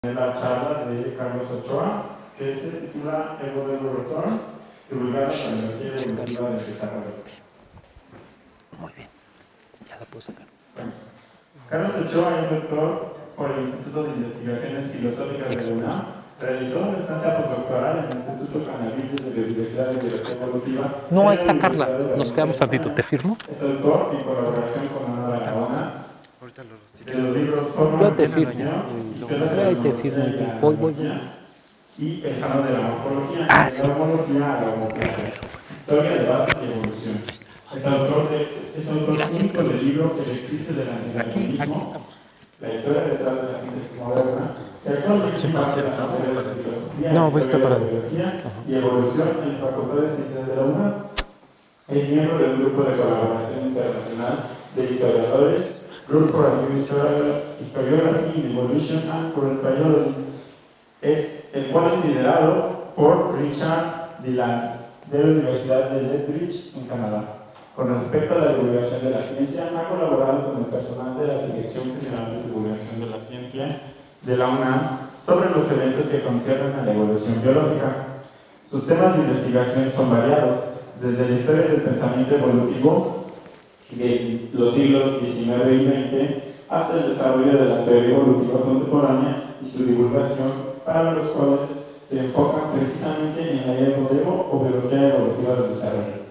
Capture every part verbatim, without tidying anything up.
La charla de Carlos Ochoa, que se titula Evolvable Returns, divulgada la energía evolutiva del desarrollo. Muy bien, ya la puedo sacar. Carlos Ochoa es doctor por el Instituto de Investigaciones Filosóficas de la UNAM. Realizó una estancia postdoctoral en el Instituto Canadense de Biodiversidad y Biología Evolutiva. No, ahí está Carla. Nos quedamos tantito. ¿Te firmo? Es autor en colaboración con Ana Barahona de los libros Yo Formas te de firmo. Ciencia, Ahí te firmo. Voy, voy, voy. y el canon de la morfología, Ah, de sí. la homología a la homología, historia de datos y evolución. Es autor, de, es autor Gracias, único Carlos. del libro El espíritu del Aquí, antidarwinismo, aquí estamos. la historia detrás de la síntesis moderna, que actualmente Sí, imparte sí, las está materias de filosofía, No, pues está historia de parado. la biología y evolución en la Facultad de Ciencias de la UNAM. Es miembro del grupo de colaboración internacional de historiadores, Group for a New Historiography in Evolution and Current Biology, es, el cual es liderado por Richard Dillon de la Universidad de Lethbridge en Canadá. Con respecto a la divulgación de la ciencia, ha colaborado con el personal de la Dirección General de Divulgación de la Ciencia de la UNAM sobre los eventos que conciernen a la evolución biológica. Sus temas de investigación son variados, desde la historia del pensamiento evolutivo de los siglos diecinueve y veinte hasta el desarrollo de la teoría evolutiva contemporánea y su divulgación, para los cuales se enfocan precisamente en la evolutiva o biología evolutiva del desarrollo.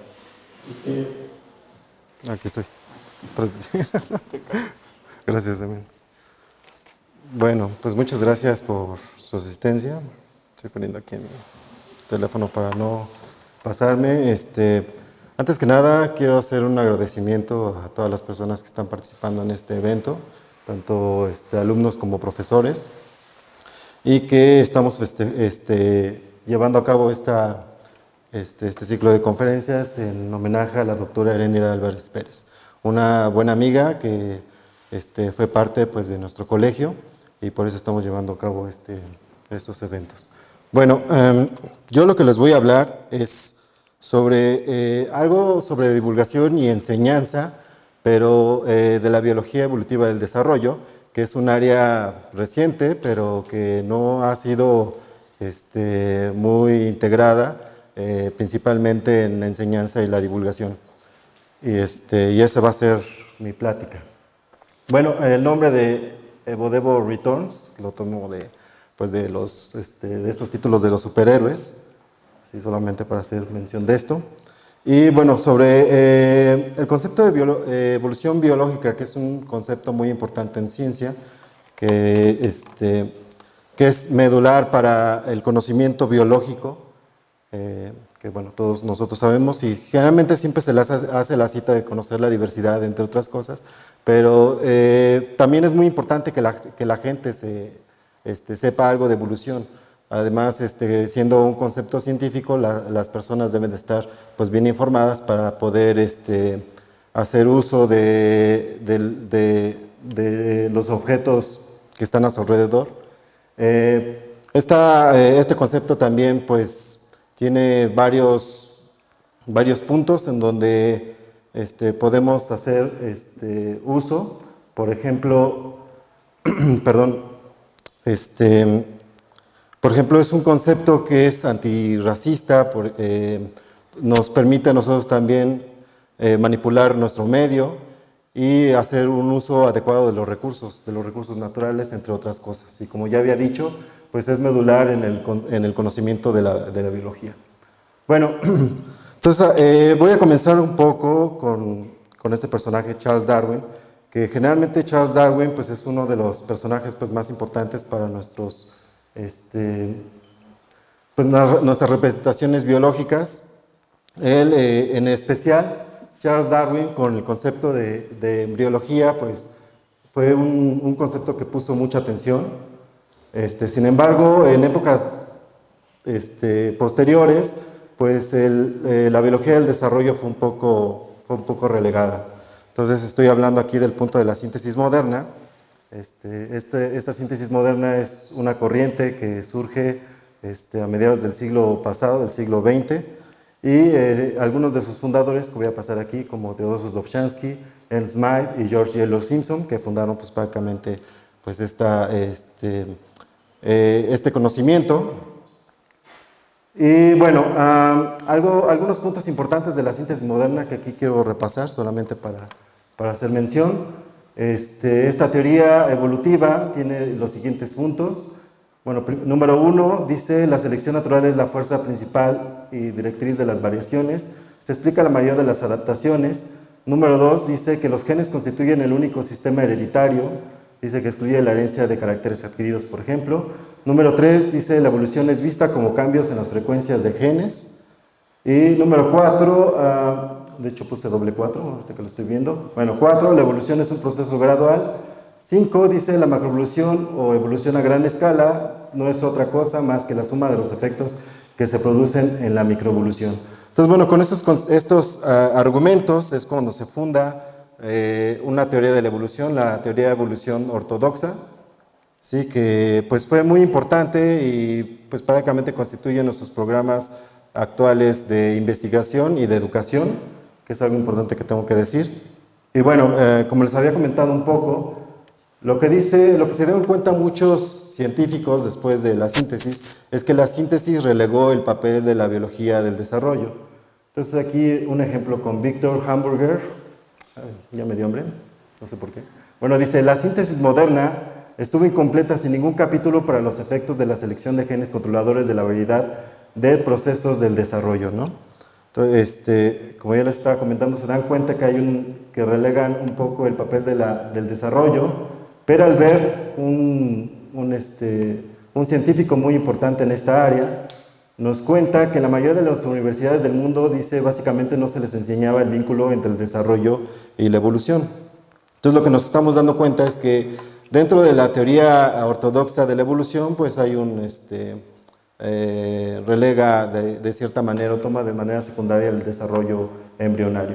Que... Aquí estoy. Gracias también. Bueno, pues muchas gracias por su asistencia. Estoy poniendo aquí mi teléfono para no pasarme. Este, antes que nada, quiero hacer un agradecimiento a todas las personas que están participando en este evento, tanto este, alumnos como profesores, y que estamos este, este, llevando a cabo esta, este, este ciclo de conferencias en homenaje a la doctora Heréndira Álvarez Pérez, una buena amiga que este, fue parte pues, de nuestro colegio, y por eso estamos llevando a cabo este, estos eventos. Bueno, um, yo lo que les voy a hablar es sobre eh, algo sobre divulgación y enseñanza, pero eh, de la biología evolutiva del desarrollo, que es un área reciente, pero que no ha sido este, muy integrada, eh, principalmente en la enseñanza y la divulgación. Y, este, y esa va a ser mi plática. Bueno, el nombre de Evolvable Returns lo tomo de, pues de, los, este, de estos títulos de los superhéroes, así solamente para hacer mención de esto. Y bueno, sobre eh, el concepto de biolo eh, evolución biológica, que es un concepto muy importante en ciencia, que, este, que es medular para el conocimiento biológico, eh, que bueno, todos nosotros sabemos, y generalmente siempre se les hace, hace la cita de conocer la diversidad, entre otras cosas, pero eh, también es muy importante que la, que la gente se, este, sepa algo de evolución. Además, este, siendo un concepto científico, la, las personas deben de estar pues, bien informadas para poder este, hacer uso de, de, de, de los objetos que están a su alrededor. Eh, esta, eh, este concepto también pues, tiene varios, varios puntos en donde este, podemos hacer este, uso. Por ejemplo, perdón, este... Por ejemplo, es un concepto que es antirracista, por, eh, nos permite a nosotros también eh, manipular nuestro medio y hacer un uso adecuado de los recursos, de los recursos naturales, entre otras cosas. Y como ya había dicho, pues es medular en el, en el conocimiento de la, de la biología. Bueno, entonces eh, voy a comenzar un poco con, con este personaje, Charles Darwin, que generalmente Charles Darwin pues, es uno de los personajes pues, más importantes para nuestros... Este, pues nuestras representaciones biológicas. Él, eh, en especial, Charles Darwin, con el concepto de, de embriología, pues fue un, un concepto que puso mucha atención. Este, sin embargo, en épocas este, posteriores, pues el, eh, la biología del desarrollo fue un, poco, fue un poco relegada. Entonces, estoy hablando aquí del punto de la síntesis moderna. Este, este, esta síntesis moderna es una corriente que surge este, a mediados del siglo pasado, del siglo veinte, y eh, algunos de sus fundadores, que voy a pasar aquí, como Theodosius Dobzhansky, Ernst Mayr y George Taylor Simpson, que fundaron pues, prácticamente pues, esta, este, eh, este conocimiento. Y bueno, um, algo, algunos puntos importantes de la síntesis moderna que aquí quiero repasar solamente para, para hacer mención. Este, esta teoría evolutiva tiene los siguientes puntos. Bueno, número uno, dice la selección natural es la fuerza principal y directriz de las variaciones. Se explica la mayoría de las adaptaciones. Número dos, dice que los genes constituyen el único sistema hereditario. Dice que excluye la herencia de caracteres adquiridos, por ejemplo. Número tres, dice la evolución es vista como cambios en las frecuencias de genes. Y número cuatro, uh, de hecho puse doble cuatro, ahorita que lo estoy viendo. Bueno, cuatro, la evolución es un proceso gradual. cinco, dice la macroevolución o evolución a gran escala no es otra cosa más que la suma de los efectos que se producen en la microevolución. Entonces, bueno, con estos, con estos uh, argumentos es cuando se funda eh, una teoría de la evolución, la teoría de evolución ortodoxa, ¿sí? Que pues fue muy importante y pues prácticamente constituye nuestros programas actuales de investigación y de educación, que es algo importante que tengo que decir. Y bueno, eh, como les había comentado un poco, lo que dice, lo que se dieron cuenta muchos científicos después de la síntesis, es que la síntesis relegó el papel de la biología del desarrollo. Entonces aquí un ejemplo con Victor Hamburger, ay, ya me dio hambre, no sé por qué. Bueno, dice, la síntesis moderna estuvo incompleta sin ningún capítulo para los efectos de la selección de genes controladores de la variedad de procesos del desarrollo, ¿no? Entonces, este, como ya les estaba comentando, se dan cuenta que hay un, que relegan un poco el papel de la, del desarrollo, pero al ver un, un, este, un científico muy importante en esta área, nos cuenta que en la mayoría de las universidades del mundo, dice, básicamente no se les enseñaba el vínculo entre el desarrollo y la evolución. Entonces lo que nos estamos dando cuenta es que dentro de la teoría ortodoxa de la evolución, pues hay un, este, eh, relega de, de cierta manera, o toma de manera secundaria el desarrollo embrionario.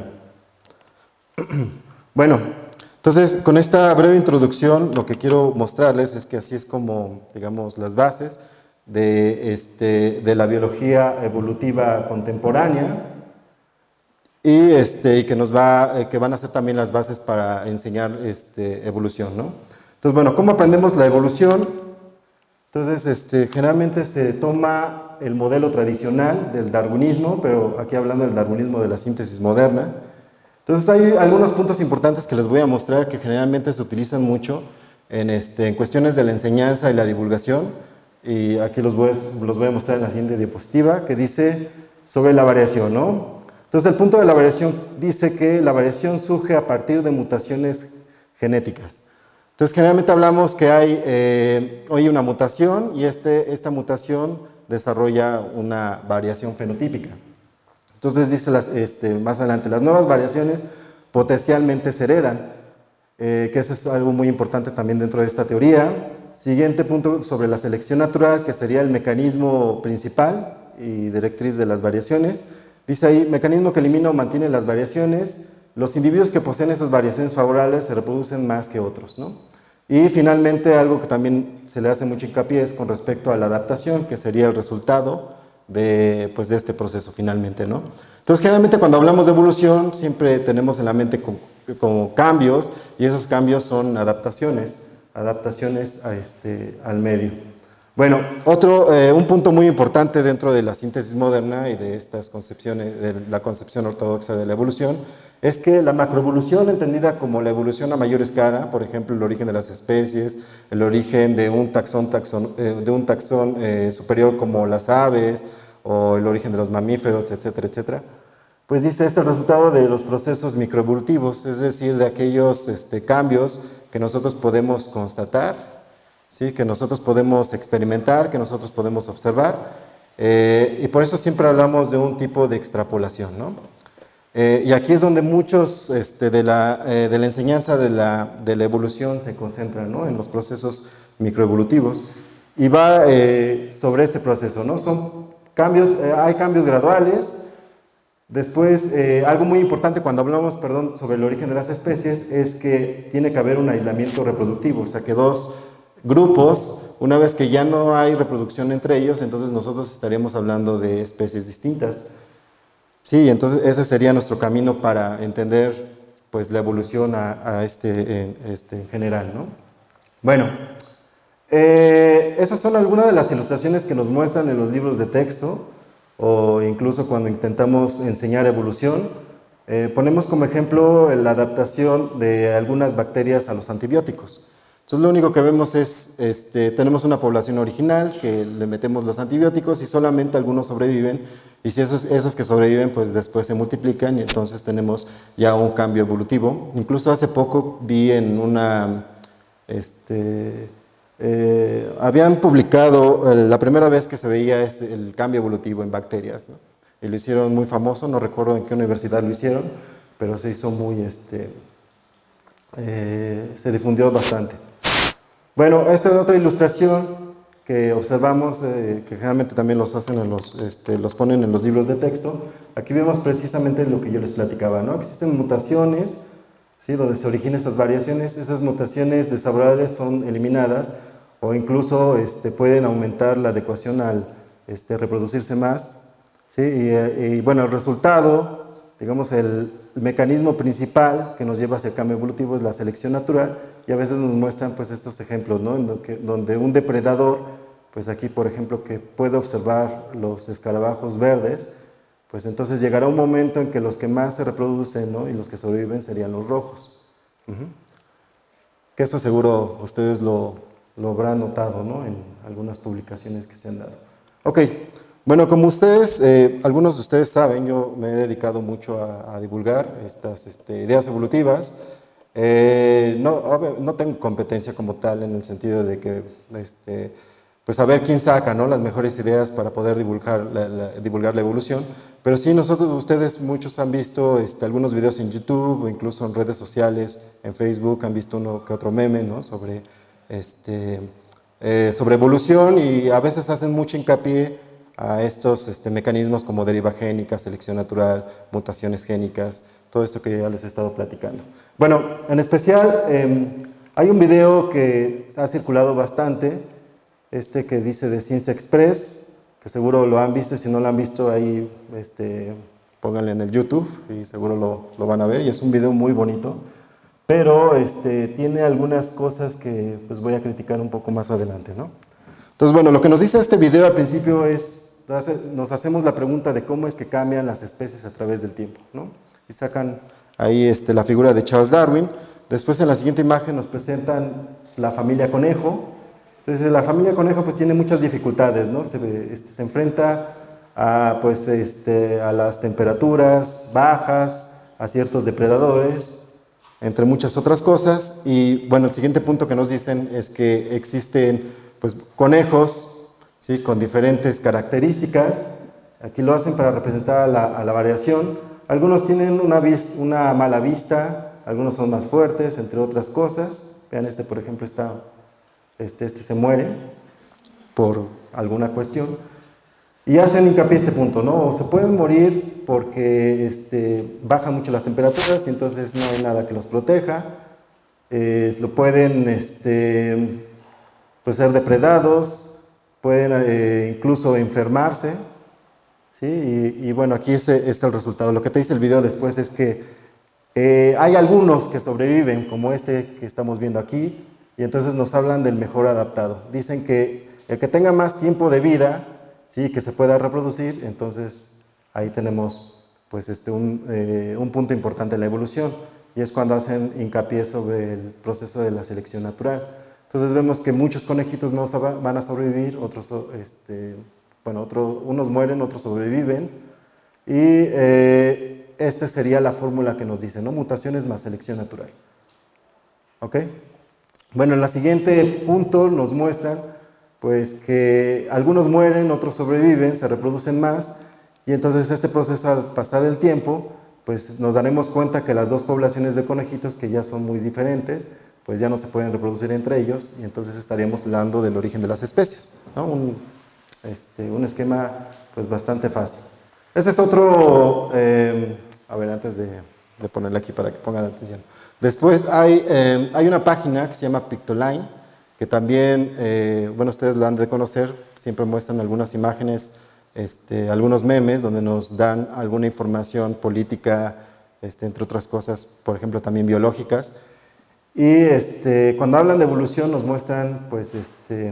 Bueno, entonces con esta breve introducción lo que quiero mostrarles es que así es como, digamos, las bases de, este, de la biología evolutiva contemporánea y, este, y que, nos va, eh, que van a ser también las bases para enseñar este, evolución, ¿no? Entonces, bueno, ¿cómo aprendemos la evolución? Entonces, este, generalmente se toma el modelo tradicional del darwinismo, pero aquí hablando del darwinismo de la síntesis moderna. Entonces, hay algunos puntos importantes que les voy a mostrar que generalmente se utilizan mucho en, este, en cuestiones de la enseñanza y la divulgación, y aquí los voy, a, los voy a mostrar en la siguiente diapositiva, que dice sobre la variación, ¿no? Entonces, el punto de la variación dice que la variación surge a partir de mutaciones genéticas. Entonces, generalmente hablamos que hay eh, hoy una mutación y este, esta mutación desarrolla una variación fenotípica. Entonces, dice las, este, más adelante, las nuevas variaciones potencialmente se heredan, eh, que eso es algo muy importante también dentro de esta teoría. Siguiente punto sobre la selección natural, que sería el mecanismo principal y directriz de las variaciones. Dice ahí, mecanismo que elimina o mantiene las variaciones. Los individuos que poseen esas variaciones favorables se reproducen más que otros, ¿no? Y finalmente, algo que también se le hace mucho hincapié es con respecto a la adaptación, que sería el resultado de, pues, de este proceso finalmente, ¿no? Entonces, generalmente cuando hablamos de evolución, siempre tenemos en la mente como, como cambios, y esos cambios son adaptaciones, adaptaciones a este, al medio. Bueno, otro, eh, un punto muy importante dentro de la síntesis moderna y de estas concepciones, de la concepción ortodoxa de la evolución, es que la macroevolución, entendida como la evolución a mayor escala, por ejemplo, el origen de las especies, el origen de un taxón, taxón, eh, de un taxón eh, superior como las aves, o el origen de los mamíferos, etcétera, etcétera, pues dice, es el resultado de los procesos microevolutivos, es decir, de aquellos este, cambios que nosotros podemos constatar, ¿sí? Que nosotros podemos experimentar, que nosotros podemos observar, eh, y por eso siempre hablamos de un tipo de extrapolación, ¿no? Eh, y aquí es donde muchos este, de, la, eh, de la enseñanza de la, de la evolución se concentran, ¿no? En los procesos microevolutivos, y va eh, sobre este proceso, ¿no? Son cambios, eh, hay cambios graduales. Después, eh, algo muy importante cuando hablamos, perdón, sobre el origen de las especies es que tiene que haber un aislamiento reproductivo, o sea que dos grupos, una vez que ya no hay reproducción entre ellos, entonces nosotros estaríamos hablando de especies distintas. Sí, entonces ese sería nuestro camino para entender, pues, la evolución a, a este, en, este, en general, ¿no? Bueno, Eh, esas son algunas de las ilustraciones que nos muestran en los libros de texto o incluso cuando intentamos enseñar evolución. Eh, ponemos como ejemplo la adaptación de algunas bacterias a los antibióticos. Entonces lo único que vemos es, este, tenemos una población original que le metemos los antibióticos y solamente algunos sobreviven, y si esos, esos que sobreviven pues después se multiplican y entonces tenemos ya un cambio evolutivo. Incluso hace poco vi en una, este, eh, habían publicado eh, la primera vez que se veía es el cambio evolutivo en bacterias, ¿no? Y lo hicieron muy famoso, no recuerdo en qué universidad lo hicieron, pero se hizo muy, este, eh, se difundió bastante. Bueno, esta es otra ilustración que observamos, eh, que generalmente también los hacen en los, este, los ponen en los libros de texto. Aquí vemos precisamente lo que yo les platicaba, ¿no? Existen mutaciones, ¿sí? Donde se originan estas variaciones. Esas mutaciones desfavorables son eliminadas o incluso este, pueden aumentar la adecuación al este, reproducirse más, ¿sí? Y, y bueno, el resultado, digamos, el, el mecanismo principal que nos lleva hacia el cambio evolutivo es la selección natural, y a veces nos muestran pues estos ejemplos, ¿no? En donde, donde un depredador, pues aquí por ejemplo que puede observar los escarabajos verdes, pues entonces llegará un momento en que los que más se reproducen, ¿no? Y los que sobreviven serían los rojos. Uh-huh. Que esto seguro ustedes lo, lo habrán notado, ¿no? En algunas publicaciones que se han dado. Ok. Bueno, como ustedes, eh, algunos de ustedes saben, yo me he dedicado mucho a, a divulgar estas este, ideas evolutivas. Eh, no, no tengo competencia como tal en el sentido de que, este, pues a ver quién saca, ¿no? Las mejores ideas para poder divulgar la, la, divulgar la evolución, pero sí nosotros, ustedes, muchos han visto este, algunos videos en YouTube o incluso en redes sociales, en Facebook, han visto uno que otro meme, ¿no? Sobre, este, eh, sobre evolución, y a veces hacen mucho hincapié a estos este, mecanismos como deriva génica, selección natural, mutaciones génicas, todo esto que ya les he estado platicando. Bueno, en especial eh, hay un video que ha circulado bastante, este que dice de Ciencia Express, que seguro lo han visto, y si no lo han visto ahí este, pónganle en el YouTube y seguro lo, lo van a ver, y es un video muy bonito, pero este, tiene algunas cosas que pues, voy a criticar un poco más adelante, ¿no? Entonces, bueno, lo que nos dice este video al principio es, nos hacemos la pregunta de cómo es que cambian las especies a través del tiempo, ¿no? Y sacan ahí este, la figura de Charles Darwin. Después en la siguiente imagen nos presentan la familia conejo. Entonces la familia conejo pues tiene muchas dificultades, ¿no? Se, este, se enfrenta a, pues, este, a las temperaturas bajas, a ciertos depredadores, entre muchas otras cosas. Y bueno, el siguiente punto que nos dicen es que existen pues, conejos, ¿sí? Con diferentes características. Aquí lo hacen para representar a la, a la variación. Algunos tienen una, una mala vista, algunos son más fuertes, entre otras cosas. Vean, este por ejemplo está, este, este se muere por alguna cuestión. Y hacen hincapié a este punto, ¿no? Se pueden morir porque este, bajan mucho las temperaturas y entonces no hay nada que los proteja. Eh, lo pueden este, pues ser depredados, pueden eh, incluso enfermarse, ¿sí? Y, y bueno, aquí ese es el resultado. Lo que te dice el video después es que eh, hay algunos que sobreviven, como este que estamos viendo aquí, y entonces nos hablan del mejor adaptado. Dicen que el que tenga más tiempo de vida, ¿sí? Que se pueda reproducir, entonces ahí tenemos pues, este, un, eh, un punto importante en la evolución, y es cuando hacen hincapié sobre el proceso de la selección natural. Entonces vemos que muchos conejitos no van a sobrevivir, otros, este, bueno, otro, unos mueren, otros sobreviven, y eh, esta sería la fórmula que nos dice, ¿no? Mutaciones más selección natural. ¿Ok? Bueno, en el siguiente punto nos muestran pues, que algunos mueren, otros sobreviven, se reproducen más, y entonces este proceso al pasar el tiempo, pues nos daremos cuenta que las dos poblaciones de conejitos que ya son muy diferentes, pues ya no se pueden reproducir entre ellos, y entonces estaríamos hablando del origen de las especies, ¿no? Un, este, un esquema pues bastante fácil. Este es otro, eh, a ver, antes de, de ponerle aquí para que pongan atención. Después hay, eh, hay una página que se llama Pictoline, que también, eh, bueno, ustedes lo han de conocer, siempre muestran algunas imágenes, este, algunos memes, donde nos dan alguna información política, este, entre otras cosas, por ejemplo, también biológicas. Y este, cuando hablan de evolución nos muestran pues, este,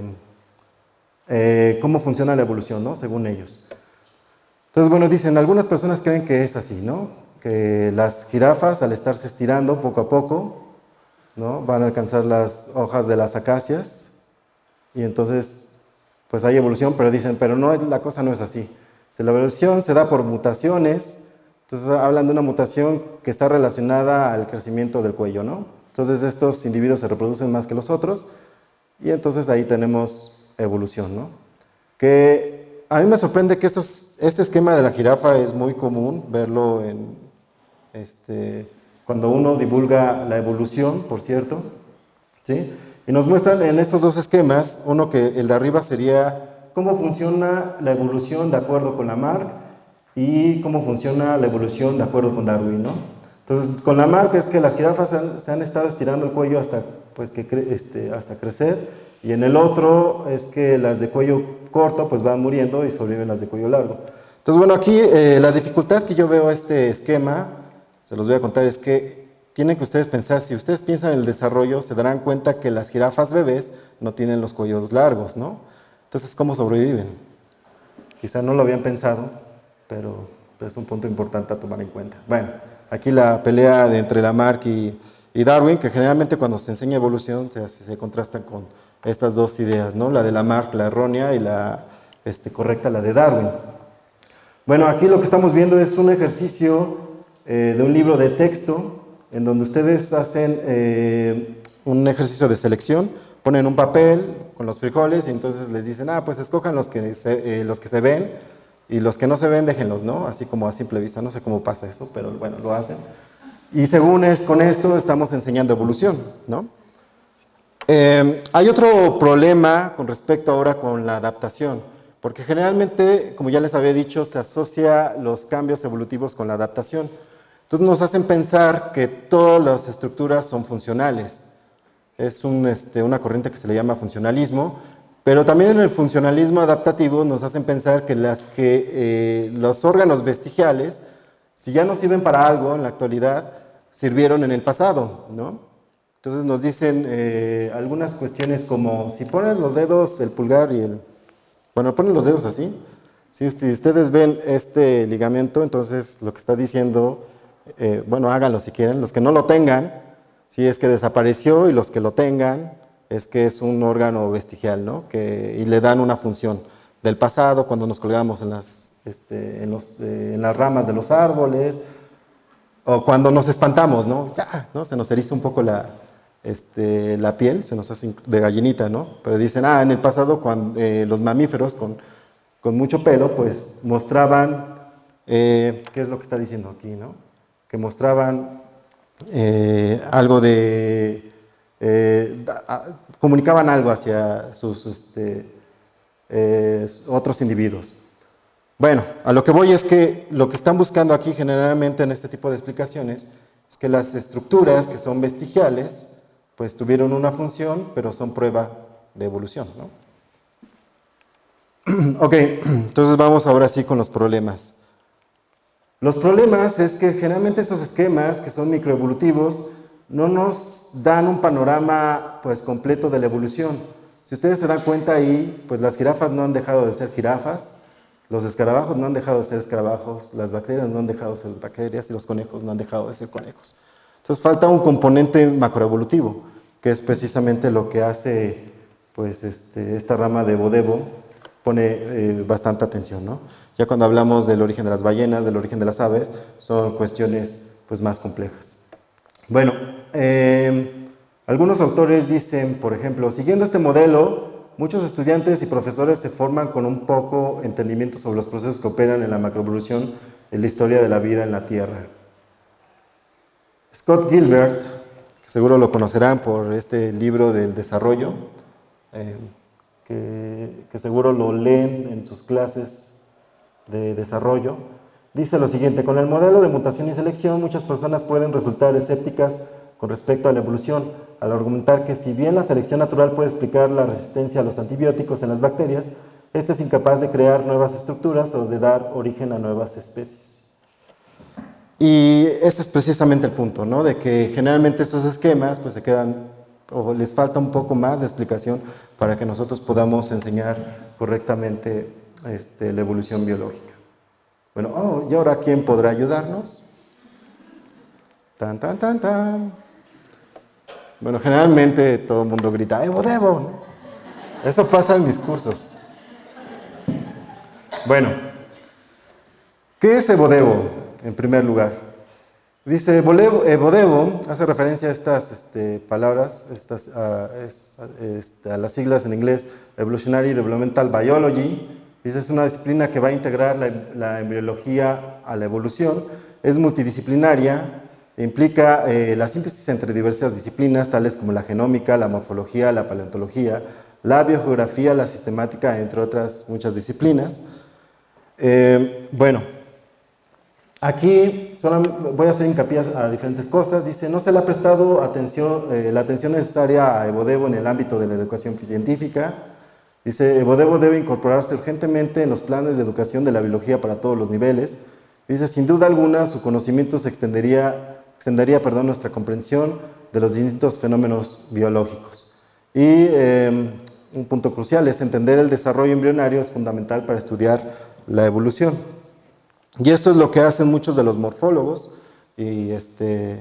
eh, cómo funciona la evolución, ¿no? Según ellos. Entonces, bueno, dicen, algunas personas creen que es así, ¿no? Que las jirafas, al estarse estirando poco a poco, ¿no? Van a alcanzar las hojas de las acacias y entonces, pues hay evolución, pero dicen, pero no, la cosa no es así. Si la evolución se da por mutaciones, entonces hablan de una mutación que está relacionada al crecimiento del cuello, ¿no? Entonces estos individuos se reproducen más que los otros y entonces ahí tenemos evolución, ¿no? Que a mí me sorprende que estos, este esquema de la jirafa es muy común verlo en, este, cuando uno divulga la evolución, por cierto, ¿sí? Y nos muestran en estos dos esquemas, uno que el de arriba sería cómo funciona la evolución de acuerdo con Lamarck y cómo funciona la evolución de acuerdo con Darwin, ¿no? Entonces, con Lamarck es que las jirafas han, se han estado estirando el cuello hasta, pues, que cre, este, hasta crecer, y en el otro es que las de cuello corto pues van muriendo y sobreviven las de cuello largo. Entonces, bueno, aquí eh, la dificultad que yo veo a este esquema, se los voy a contar, es que tienen que ustedes pensar, si ustedes piensan en el desarrollo, se darán cuenta que las jirafas bebés no tienen los cuellos largos, ¿no? Entonces, ¿cómo sobreviven? Quizá no lo habían pensado, pero es un punto importante a tomar en cuenta. Bueno, aquí la pelea de entre Lamarck y, y Darwin, que generalmente cuando se enseña evolución se, se contrastan con estas dos ideas, ¿no? La de Lamarck, la errónea, y la este, correcta, la de Darwin. Bueno, aquí lo que estamos viendo es un ejercicio eh, de un libro de texto, en donde ustedes hacen eh, un ejercicio de selección, ponen un papel con los frijoles y entonces les dicen, ah, pues escojan los que se, eh, los que se ven y los que no se ven déjenlos, ¿no? Así como a simple vista, no sé cómo pasa eso, pero bueno, lo hacen. Y según es, con esto estamos enseñando evolución, ¿no? Eh, hay otro problema con respecto ahora con la adaptación, porque generalmente, como ya les había dicho, se asocia los cambios evolutivos con la adaptación. Entonces nos hacen pensar que todas las estructuras son funcionales. Es un, este, una corriente que se le llama funcionalismo, pero también en el funcionalismo adaptativo nos hacen pensar que, las, que eh, los órganos vestigiales, si ya no sirven para algo en la actualidad, sirvieron en el pasado, ¿no? Entonces nos dicen eh, algunas cuestiones como, si pones los dedos, el pulgar y el... Bueno, ponen los dedos así. Si, si ustedes ven este ligamento, entonces lo que está diciendo, eh, bueno, háganlo si quieren. Los que no lo tengan, si es que desapareció, y los que lo tengan, es que es un órgano vestigial, ¿no? Que, y le dan una función del pasado, cuando nos colgamos en las, este, en los, eh, en las ramas de los árboles, o cuando nos espantamos, ¿no? ¡Ah! ¿No? Se nos eriza un poco la... Este, la piel, se nos hace de gallinita, ¿no? Pero dicen, ah, en el pasado cuando, eh, los mamíferos con, con mucho pelo, pues mostraban, eh, ¿qué es lo que está diciendo aquí, no? Que mostraban eh, algo de, eh, a, comunicaban algo hacia sus este, eh, otros individuos. Bueno, a lo que voy es que lo que están buscando aquí generalmente en este tipo de explicaciones es que las estructuras que son vestigiales pues tuvieron una función, pero son prueba de evolución, ¿no? Ok, entonces vamos ahora sí con los problemas. Los problemas es que generalmente esos esquemas que son microevolutivos no nos dan un panorama pues completo de la evolución. Si ustedes se dan cuenta ahí, pues las jirafas no han dejado de ser jirafas, los escarabajos no han dejado de ser escarabajos, las bacterias no han dejado de ser bacterias y los conejos no han dejado de ser conejos. Entonces falta un componente macroevolutivo, que es precisamente lo que hace pues, este, esta rama de Vodebo, pone eh, bastante atención, ¿no? Ya cuando hablamos del origen de las ballenas, del origen de las aves, son cuestiones pues, más complejas. Bueno, eh, algunos autores dicen, por ejemplo, siguiendo este modelo, muchos estudiantes y profesores se forman con un poco entendimiento sobre los procesos que operan en la macroevolución en la historia de la vida en la Tierra. Scott Gilbert, que seguro lo conocerán por este libro del desarrollo, eh, que, que seguro lo leen en sus clases de desarrollo, dice lo siguiente: con el modelo de mutación y selección, muchas personas pueden resultar escépticas con respecto a la evolución, al argumentar que si bien la selección natural puede explicar la resistencia a los antibióticos en las bacterias, esta es incapaz de crear nuevas estructuras o de dar origen a nuevas especies. Y ese es precisamente el punto, ¿no? De que generalmente estos esquemas pues se quedan, o les falta un poco más de explicación para que nosotros podamos enseñar correctamente este, la evolución biológica. Bueno, oh, ¿y ahora quién podrá ayudarnos? Tan, tan, tan, tan. Bueno, generalmente todo el mundo grita, ¡Evo Devo! ¿No? Eso pasa en discursos. Bueno, ¿qué es Evo Devo, en primer lugar? Dice, Evo Devo hace referencia a estas este, palabras, estas, uh, es, este, a las siglas en inglés, Evolutionary Developmental Biology. Dice, es una disciplina que va a integrar la, la embriología a la evolución, es multidisciplinaria, implica eh, la síntesis entre diversas disciplinas, tales como la genómica, la morfología, la paleontología, la biogeografía, la sistemática, entre otras muchas disciplinas. Eh, bueno, aquí solo voy a hacer hincapié a diferentes cosas. Dice, no se le ha prestado atención, eh, la atención necesaria a Evo Devo en el ámbito de la educación científica. Dice, Evo Devo debe incorporarse urgentemente en los planes de educación de la biología para todos los niveles. Dice, sin duda alguna, su conocimiento se extendería, extendería perdón, nuestra comprensión de los distintos fenómenos biológicos. Y eh, un punto crucial es entender el desarrollo embrionario es fundamental para estudiar la evolución. Y esto es lo que hacen muchos de los morfólogos, y este,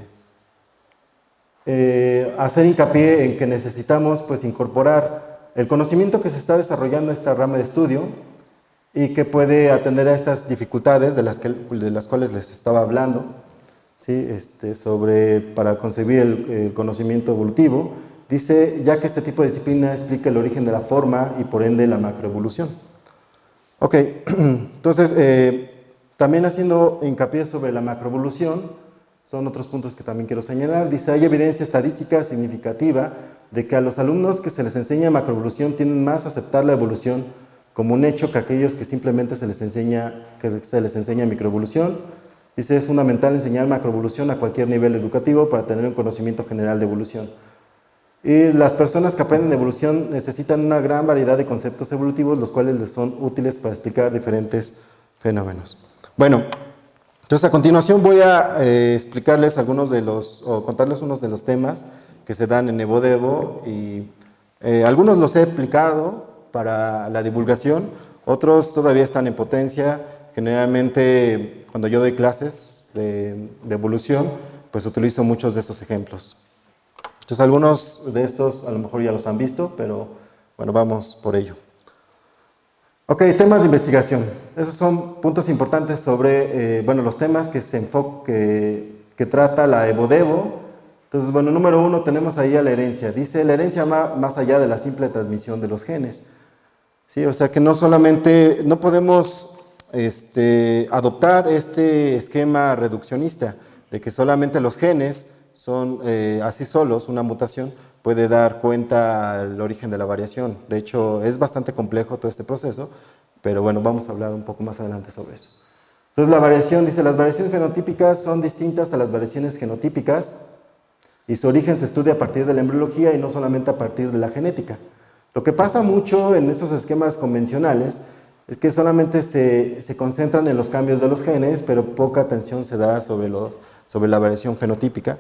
eh, hacer hincapié en que necesitamos pues, incorporar el conocimiento que se está desarrollando en esta rama de estudio y que puede atender a estas dificultades de las, que, de las cuales les estaba hablando, ¿sí? este, sobre, para concebir el, el conocimiento evolutivo. Dice, ya que este tipo de disciplina explica el origen de la forma y por ende la macroevolución. Ok, entonces, eh, también haciendo hincapié sobre la macroevolución, son otros puntos que también quiero señalar. Dice, hay evidencia estadística significativa de que a los alumnos que se les enseña macroevolución tienden más a aceptar la evolución como un hecho que aquellos que simplemente se les enseña, que se les enseña microevolución. Dice, es fundamental enseñar macroevolución a cualquier nivel educativo para tener un conocimiento general de evolución. Y las personas que aprenden evolución necesitan una gran variedad de conceptos evolutivos, los cuales les son útiles para explicar diferentes fenómenos. Bueno, entonces a continuación voy a eh, explicarles algunos de los, o contarles unos de los temas que se dan en Evo Devo, y eh, algunos los he explicado para la divulgación, otros todavía están en potencia. Generalmente cuando yo doy clases de, de evolución, pues utilizo muchos de estos ejemplos. Entonces algunos de estos a lo mejor ya los han visto, pero bueno, vamos por ello. Ok, temas de investigación. Esos son puntos importantes sobre, eh, bueno, los temas que se enfoca, que, que trata la Evo Devo. Entonces, bueno, número uno tenemos ahí a la herencia. Dice, la herencia va más allá de la simple transmisión de los genes. Sí, o sea que no solamente, no podemos este, adoptar este esquema reduccionista de que solamente los genes son eh, así solos, una mutación puede dar cuenta al origen de la variación. De hecho, es bastante complejo todo este proceso, pero bueno, vamos a hablar un poco más adelante sobre eso. Entonces, la variación, dice, las variaciones fenotípicas son distintas a las variaciones genotípicas y su origen se estudia a partir de la embriología y no solamente a partir de la genética. Lo que pasa mucho en esos esquemas convencionales es que solamente se, se concentran en los cambios de los genes, pero poca atención se da sobre, lo, sobre la variación fenotípica.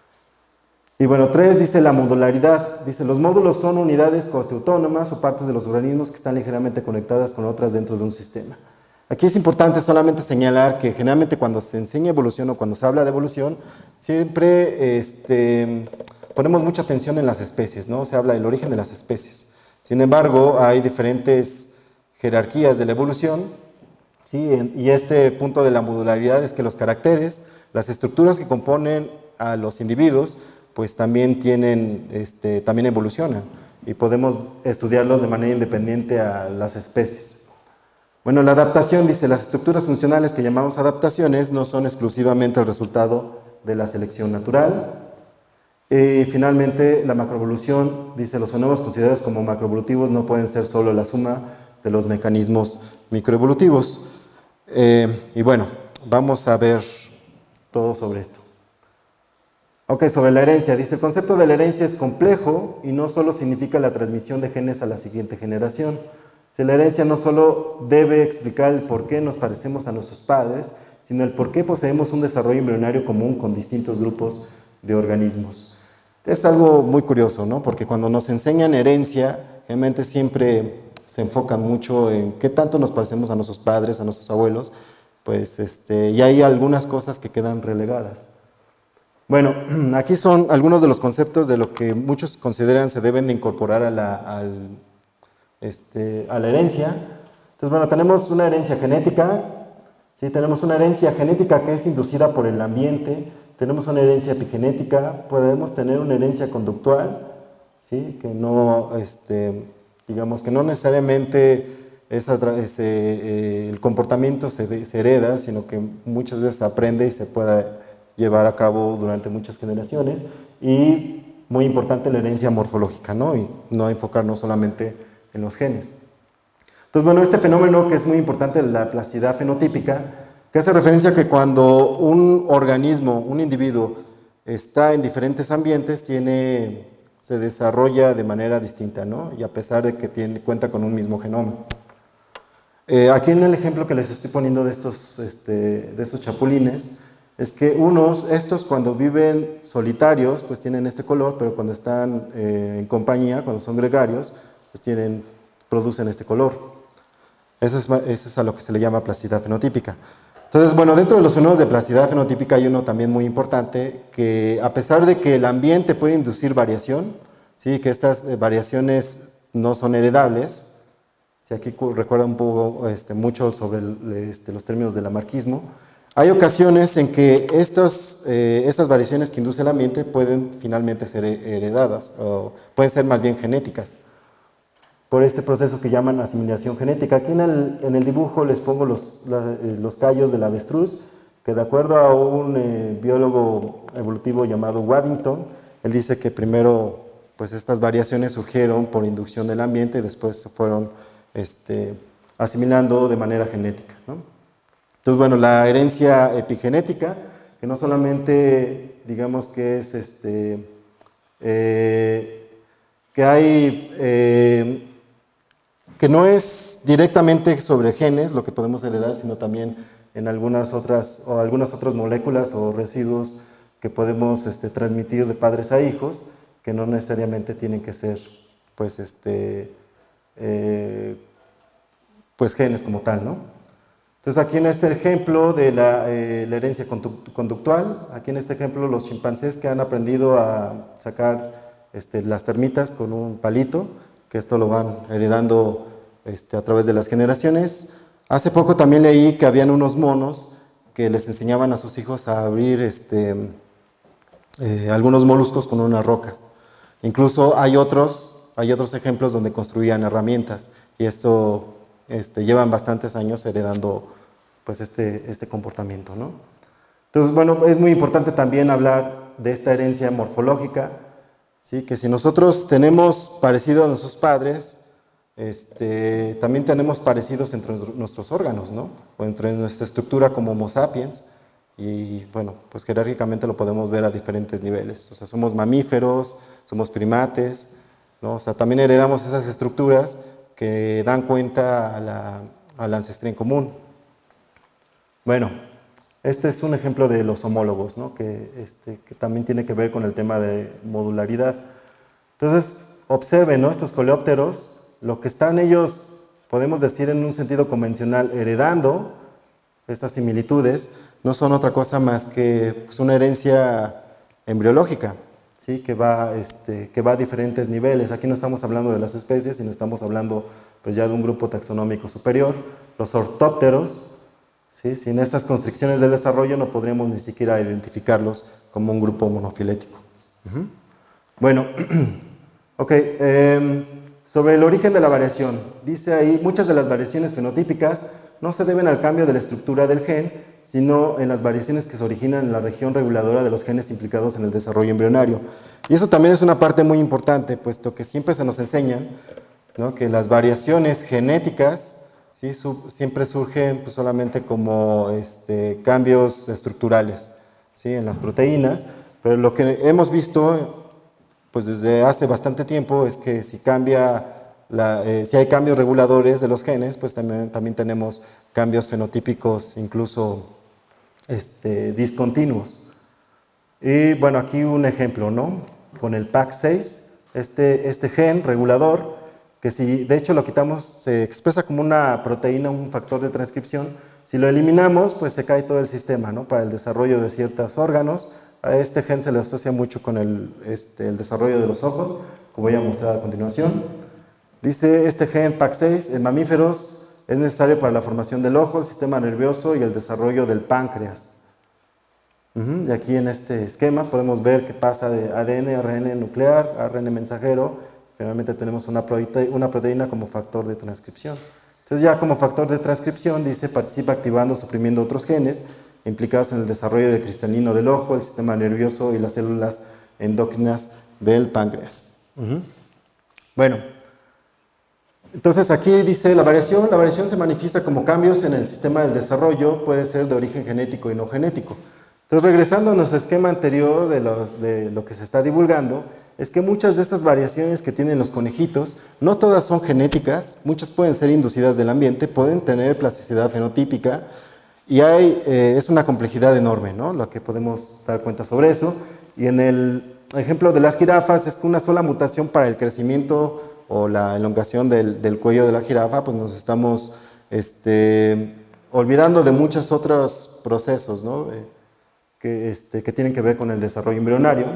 Y bueno, tres, dice la modularidad. Dice, los módulos son unidades cuasi-autónomas o partes de los organismos que están ligeramente conectadas con otras dentro de un sistema. Aquí es importante solamente señalar que generalmente cuando se enseña evolución o cuando se habla de evolución, siempre este, ponemos mucha atención en las especies, ¿no? Se habla del origen de las especies. Sin embargo, hay diferentes jerarquías de la evolución, ¿sí? Y este punto de la modularidad es que los caracteres, las estructuras que componen a los individuos, pues también tienen, este, también evolucionan y podemos estudiarlos de manera independiente a las especies. Bueno, la adaptación, dice, las estructuras funcionales que llamamos adaptaciones no son exclusivamente el resultado de la selección natural. Y finalmente, la macroevolución, dice, los fenómenos considerados como macroevolutivos no pueden ser solo la suma de los mecanismos microevolutivos. Eh, y bueno, vamos a ver todo sobre esto. Ok, sobre la herencia. Dice, el concepto de la herencia es complejo y no solo significa la transmisión de genes a la siguiente generación. Si la herencia no solo debe explicar el por qué nos parecemos a nuestros padres, sino el por qué poseemos un desarrollo embrionario común con distintos grupos de organismos. Es algo muy curioso, ¿no? Porque cuando nos enseñan herencia, realmente siempre se enfocan mucho en qué tanto nos parecemos a nuestros padres, a nuestros abuelos, pues este, y hay algunas cosas que quedan relegadas. Bueno, aquí son algunos de los conceptos de lo que muchos consideran se deben de incorporar a la, al, este, a la herencia. Entonces, bueno, tenemos una herencia genética, ¿sí? Tenemos una herencia genética que es inducida por el ambiente, tenemos una herencia epigenética, podemos tener una herencia conductual, ¿sí? Que no, este, digamos que no necesariamente esa, ese, eh, el comportamiento se, se hereda, sino que muchas veces se aprende y se puede llevar a cabo durante muchas generaciones, y muy importante la herencia morfológica, ¿no? Y no enfocarnos solamente en los genes. Entonces, bueno, este fenómeno que es muy importante, la plasticidad fenotípica, que hace referencia a que cuando un organismo, un individuo, está en diferentes ambientes, tiene, se desarrolla de manera distinta, ¿no? Y a pesar de que tiene, cuenta con un mismo genoma. Eh, aquí en el ejemplo que les estoy poniendo de estos, este, de estos chapulines, es que unos, estos cuando viven solitarios, pues tienen este color, pero cuando están eh, en compañía, cuando son gregarios, pues tienen, producen este color. Eso es, eso es a lo que se le llama plasticidad fenotípica. Entonces, bueno, dentro de los fenómenos de plasticidad fenotípica hay uno también muy importante, que a pesar de que el ambiente puede inducir variación, ¿sí? Que estas eh, variaciones no son heredables. Si aquí recuerda un poco este, mucho sobre el, este, los términos del lamarckismo, hay ocasiones en que estos, eh, estas variaciones que induce el ambiente pueden finalmente ser heredadas, o pueden ser más bien genéticas, por este proceso que llaman asimilación genética. Aquí en el, en el dibujo les pongo los, la, los callos del avestruz, que de acuerdo a un eh, biólogo evolutivo llamado Waddington, él dice que primero pues, estas variaciones surgieron por inducción del ambiente y después se fueron este, asimilando de manera genética, ¿no? Entonces, bueno, la herencia epigenética, que no solamente, digamos que es, este, eh, que hay, eh, que no es directamente sobre genes lo que podemos heredar, sino también en algunas otras, o algunas otras moléculas o residuos que podemos este, transmitir de padres a hijos, que no necesariamente tienen que ser, pues, este, eh, pues genes como tal, ¿no? Entonces, aquí en este ejemplo de la, eh, la herencia conductual, aquí en este ejemplo los chimpancés que han aprendido a sacar este, las termitas con un palito, que esto lo van heredando este, a través de las generaciones. Hace poco también leí que habían unos monos que les enseñaban a sus hijos a abrir este, eh, algunos moluscos con unas rocas. Incluso hay otros, hay otros ejemplos donde construían herramientas, y esto Este, llevan bastantes años heredando pues, este, este comportamiento, ¿no? Entonces, bueno, es muy importante también hablar de esta herencia morfológica, ¿sí? Que si nosotros tenemos parecido a nuestros padres, este, también tenemos parecidos entre nuestros órganos, ¿no? O entre nuestra estructura como Homo sapiens, y bueno, pues jerárquicamente lo podemos ver a diferentes niveles. O sea, somos mamíferos, somos primates, ¿no? O sea, también heredamos esas estructuras que dan cuenta a la, a la ancestría en común. Bueno, este es un ejemplo de los homólogos, ¿no? que, este, que también tiene que ver con el tema de modularidad. Entonces, observen, ¿no? Estos coleópteros, lo que están ellos, podemos decir en un sentido convencional, heredando estas similitudes, no son otra cosa más que pues, una herencia embriológica. ¿Sí? Que, va, este, que va a diferentes niveles. Aquí no estamos hablando de las especies, sino estamos hablando pues, ya de un grupo taxonómico superior. Los ortópteros, ¿sí? Sin esas constricciones del desarrollo no podríamos ni siquiera identificarlos como un grupo monofilético. Uh-huh. Bueno, ok, eh, sobre el origen de la variación. Dice ahí, muchas de las variaciones fenotípicas no se deben al cambio de la estructura del gen, sino en las variaciones que se originan en la región reguladora de los genes implicados en el desarrollo embrionario. Y eso también es una parte muy importante, puesto que siempre se nos enseña, ¿no? Que las variaciones genéticas, ¿sí? Sub, siempre surgen pues, solamente como este, cambios estructurales, ¿sí? En las proteínas, pero lo que hemos visto pues, desde hace bastante tiempo es que si cambia La, eh, si hay cambios reguladores de los genes, pues también, también tenemos cambios fenotípicos incluso este, discontinuos. Y bueno, aquí un ejemplo, ¿no? Con el P A C seis, este, este gen regulador, que si de hecho lo quitamos, se expresa como una proteína, un factor de transcripción. Si lo eliminamos, pues se cae todo el sistema, ¿no? Para el desarrollo de ciertos órganos. A este gen se le asocia mucho con el, este, el desarrollo de los ojos, como voy a mostrar a continuación. Dice este gen P A C seis en mamíferos es necesario para la formación del ojo, el sistema nervioso y el desarrollo del páncreas. Uh-huh. Y aquí en este esquema podemos ver que pasa de A D N a R N A nuclear, a R N A mensajero. Finalmente tenemos una proteína, una proteína como factor de transcripción. Entonces ya como factor de transcripción dice participa activando o suprimiendo otros genes implicados en el desarrollo del cristalino del ojo, el sistema nervioso y las células endócrinas del páncreas. Uh-huh. Bueno, entonces aquí dice la variación, la variación se manifiesta como cambios en el sistema del desarrollo, puede ser de origen genético y no genético. Entonces regresando a nuestro esquema anterior de, los, de lo que se está divulgando, es que muchas de estas variaciones que tienen los conejitos, no todas son genéticas, muchas pueden ser inducidas del ambiente, pueden tener plasticidad fenotípica, y hay, eh, es una complejidad enorme, ¿no? Lo que podemos dar cuenta sobre eso. Y en el ejemplo de las jirafas, es que una sola mutación para el crecimiento o la elongación del, del cuello de la jirafa, pues nos estamos este, olvidando de muchos otros procesos, ¿no? Eh, que, este, que tienen que ver con el desarrollo embrionario.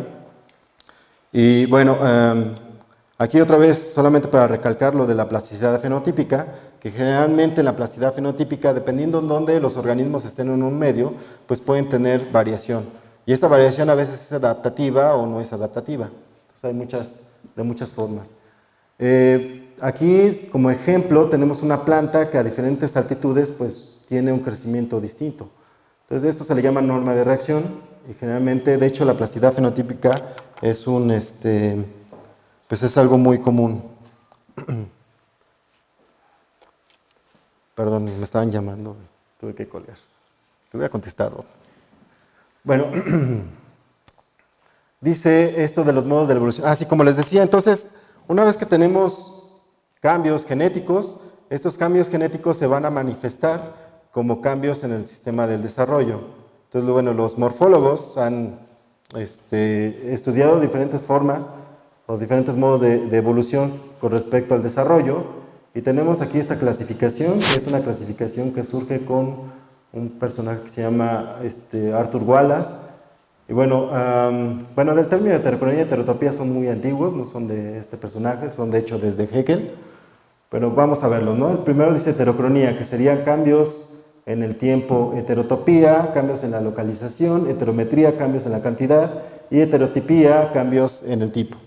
Y bueno, eh, aquí otra vez, solamente para recalcar lo de la plasticidad fenotípica, que generalmente en la plasticidad fenotípica, dependiendo en dónde los organismos estén en un medio, pues pueden tener variación. Y esta variación a veces es adaptativa o no es adaptativa. Entonces hay muchas, de muchas formas. Eh, aquí, como ejemplo, tenemos una planta que a diferentes altitudes pues tiene un crecimiento distinto. Entonces esto se le llama norma de reacción y generalmente, de hecho, la plasticidad fenotípica es un, este, pues es algo muy común. Perdón, me estaban llamando, tuve que colgar. Le hubiera contestado. Bueno, dice esto de los modos de la evolución. Así ah, como les decía, entonces, una vez que tenemos cambios genéticos, estos cambios genéticos se van a manifestar como cambios en el sistema del desarrollo. Entonces, bueno, los morfólogos han este, estudiado diferentes formas o diferentes modos de, de evolución con respecto al desarrollo, y tenemos aquí esta clasificación, que es una clasificación que surge con un personaje que se llama este, Arthur Wallace. Y bueno, um, bueno, del término de heterocronía y heterotopía son muy antiguos, no son de este personaje, son de hecho desde Haeckel, pero vamos a verlo, ¿no? El primero dice heterocronía, que serían cambios en el tiempo, heterotopía, cambios en la localización, heterometría, cambios en la cantidad, y heterotipía, cambios en el tipo.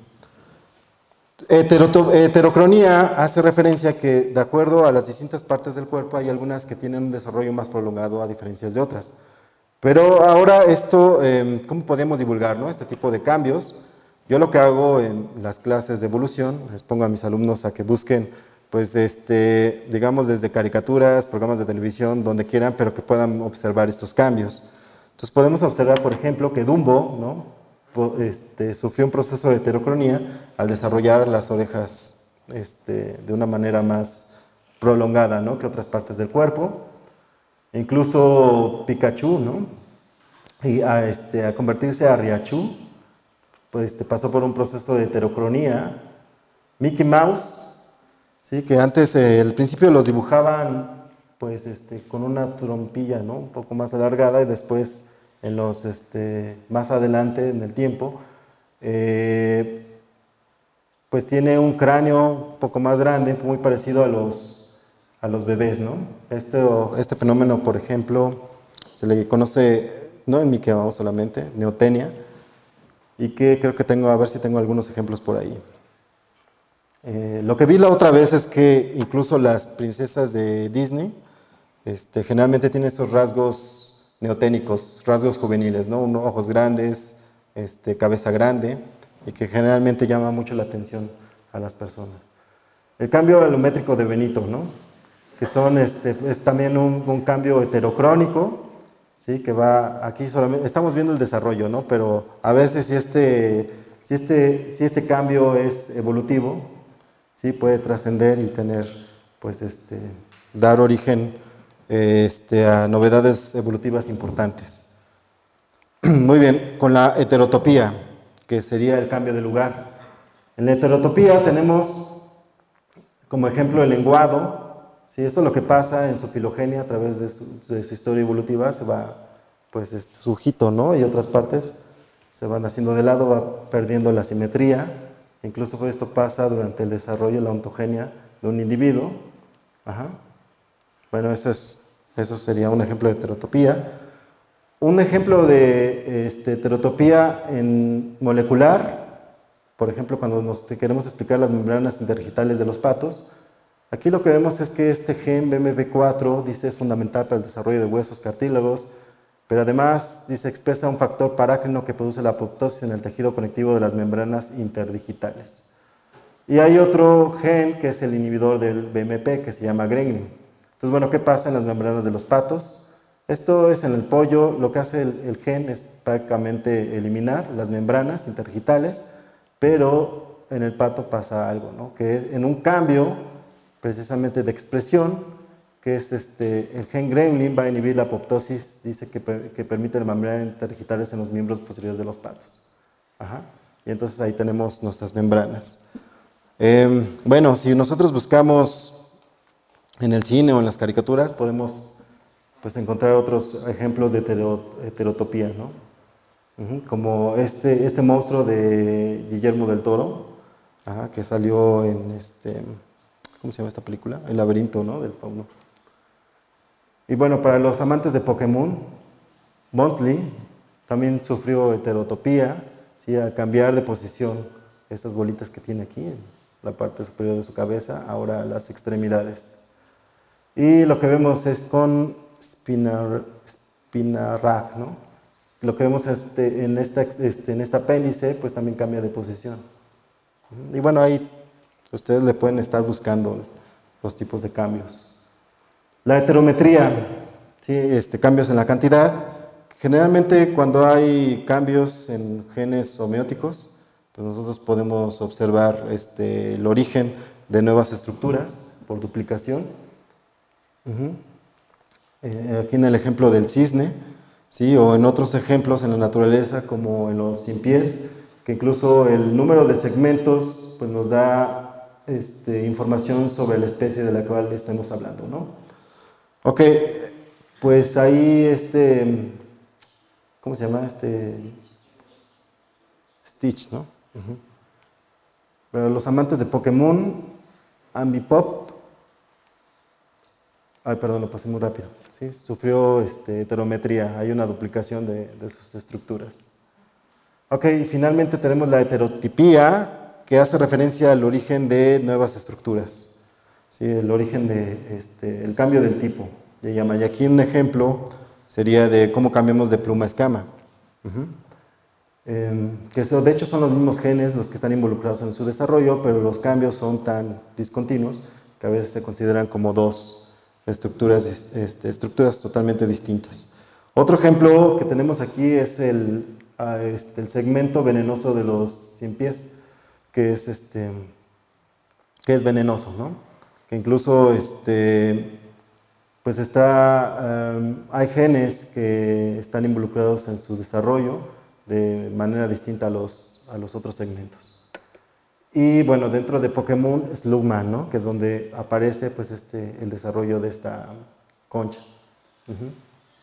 Heterocronía hace referencia a que, de acuerdo a las distintas partes del cuerpo, hay algunas que tienen un desarrollo más prolongado a diferencia de otras. Pero ahora esto, eh, ¿cómo podemos divulgar, no? Este tipo de cambios? Yo lo que hago en las clases de evolución, les pongo a mis alumnos a que busquen, pues, este, digamos, desde caricaturas, programas de televisión, donde quieran, pero que puedan observar estos cambios. Entonces podemos observar, por ejemplo, que Dumbo, ¿no? Este, sufrió un proceso de heterocronía al desarrollar las orejas este, de una manera más prolongada, ¿no? Que otras partes del cuerpo. Incluso Pikachu, ¿no? Y a, este, a convertirse a Riachu, pues este, pasó por un proceso de heterocronía. Mickey Mouse, ¿sí? Que antes eh, al principio los dibujaban pues, este, con una trompilla, ¿no? Un poco más alargada, y después en los, este, más adelante en el tiempo, eh, pues tiene un cráneo un poco más grande, muy parecido a los, a los bebés, ¿no? Este, este fenómeno, por ejemplo, se le conoce, no en Mickey Mouse solamente, neotenia, y que creo que tengo, a ver si tengo algunos ejemplos por ahí. Eh, lo que vi la otra vez es que incluso las princesas de Disney este, generalmente tienen estos rasgos neoténicos, rasgos juveniles, ¿no? Unos ojos grandes, este, cabeza grande, y que generalmente llama mucho la atención a las personas. El cambio alométrico de Benito, ¿no? Que son, este, es también un, un cambio heterocrónico, ¿sí? Que va aquí solamente, estamos viendo el desarrollo, ¿no? Pero a veces si este, si este, si este cambio es evolutivo, ¿sí? Puede trascender y tener, pues, este, dar origen este, a novedades evolutivas importantes. Muy bien, con la heterotopía, que sería el cambio de lugar. En la heterotopía tenemos como ejemplo el lenguado. ¿Sí? Esto es lo que pasa en su filogenia a través de su, de su historia evolutiva, se va, pues, este, su ojito, ¿no? Y otras partes se van haciendo de lado, va perdiendo la simetría. Incluso esto pasa durante el desarrollo, la ontogenia de un individuo. Ajá. Bueno, eso, es, eso sería un ejemplo de heterotopía. Un ejemplo de este, heterotopía en molecular, por ejemplo, cuando nos queremos explicar las membranas interdigitales de los patos, aquí lo que vemos es que este gen B M P cuatro dice es fundamental para el desarrollo de huesos cartílagos, pero además dice expresa un factor parácrino que produce la apoptosis en el tejido conectivo de las membranas interdigitales. Y hay otro gen que es el inhibidor del B M P que se llama grenin. Entonces, bueno, ¿qué pasa en las membranas de los patos? Esto es en el pollo, lo que hace el, el gen es prácticamente eliminar las membranas interdigitales, pero en el pato pasa algo, ¿no? Que en un cambio precisamente de expresión, que es este, el gen gremlin va a inhibir la apoptosis, dice que, que permite las membranas interdigitales en los miembros posteriores de los patos. Ajá. Y entonces ahí tenemos nuestras membranas. Eh, bueno, si nosotros buscamos en el cine o en las caricaturas, podemos pues encontrar otros ejemplos de hetero, heterotopía, ¿no? Uh-huh. Como este, este monstruo de Guillermo del Toro, ajá, que salió en este, ¿cómo se llama esta película? El laberinto, ¿no? Del fauno. Y bueno, para los amantes de Pokémon, Bonsly también sufrió heterotopía, ¿sí? A cambiar de posición estas bolitas que tiene aquí, en la parte superior de su cabeza, ahora las extremidades. Y lo que vemos es con Spinar, Spinarak, ¿no? Lo que vemos este, en, esta, este, en este apéndice, pues también cambia de posición. Y bueno, ahí ustedes le pueden estar buscando los tipos de cambios. La heterometría, ¿sí? Este, cambios en la cantidad. Generalmente cuando hay cambios en genes homeóticos, pues nosotros podemos observar este, el origen de nuevas estructuras por duplicación. Uh-huh. Eh, aquí en el ejemplo del cisne, ¿sí? O en otros ejemplos en la naturaleza como en los cien pies, que incluso el número de segmentos pues, nos da este, información sobre la especie de la cual estamos hablando, ¿no? Ok, pues ahí este, ¿cómo se llama? Este, Stitch, ¿no? Uh-huh. Pero los amantes de Pokémon, Ambipop, ay, perdón, lo pasé muy rápido. ¿Sí? Sufrió este, heterometría, hay una duplicación de, de sus estructuras. Ok, y finalmente tenemos la heterotipía, que hace referencia al origen de nuevas estructuras. ¿Sí? El origen de, este, el cambio del tipo, de llama. Y aquí un ejemplo sería de cómo cambiamos de pluma a escama. Uh-huh. eh, que eso, de hecho son los mismos genes los que están involucrados en su desarrollo, pero los cambios son tan discontinuos que a veces se consideran como dos estructuras, este, estructuras totalmente distintas. Otro ejemplo que tenemos aquí es el, este, el segmento venenoso de los cien pies, que es, este, que es venenoso, ¿no? Que incluso este, pues está, um, hay genes que están involucrados en su desarrollo de manera distinta a los, a los otros segmentos. Y bueno, dentro de Pokémon, Slugman, ¿no? Que es donde aparece pues, este, el desarrollo de esta concha. Uh-huh.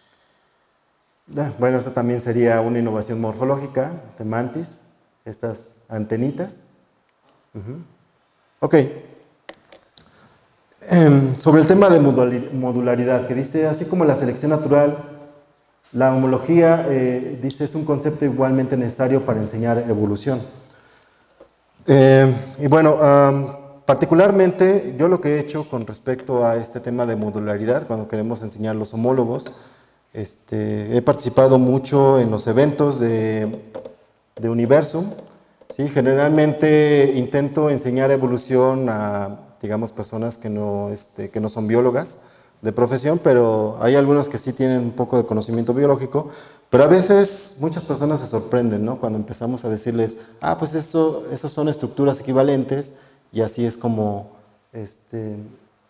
Bueno, esto también sería una innovación morfológica de Mantis, estas antenitas. Uh-huh. Ok. Eh, sobre el tema de modularidad, que dice, así como la selección natural, la homología, eh, dice, es un concepto igualmente necesario para enseñar evolución. Eh, y bueno, um, particularmente yo lo que he hecho con respecto a este tema de modularidad, cuando queremos enseñar los homólogos, este, he participado mucho en los eventos de, de Universum, ¿sí? Generalmente intento enseñar evolución a, digamos, personas que no, este, que no son biólogas de profesión, pero hay algunos que sí tienen un poco de conocimiento biológico, pero a veces muchas personas se sorprenden, ¿no? Cuando empezamos a decirles, ah, pues eso, eso son estructuras equivalentes, y así es como, este,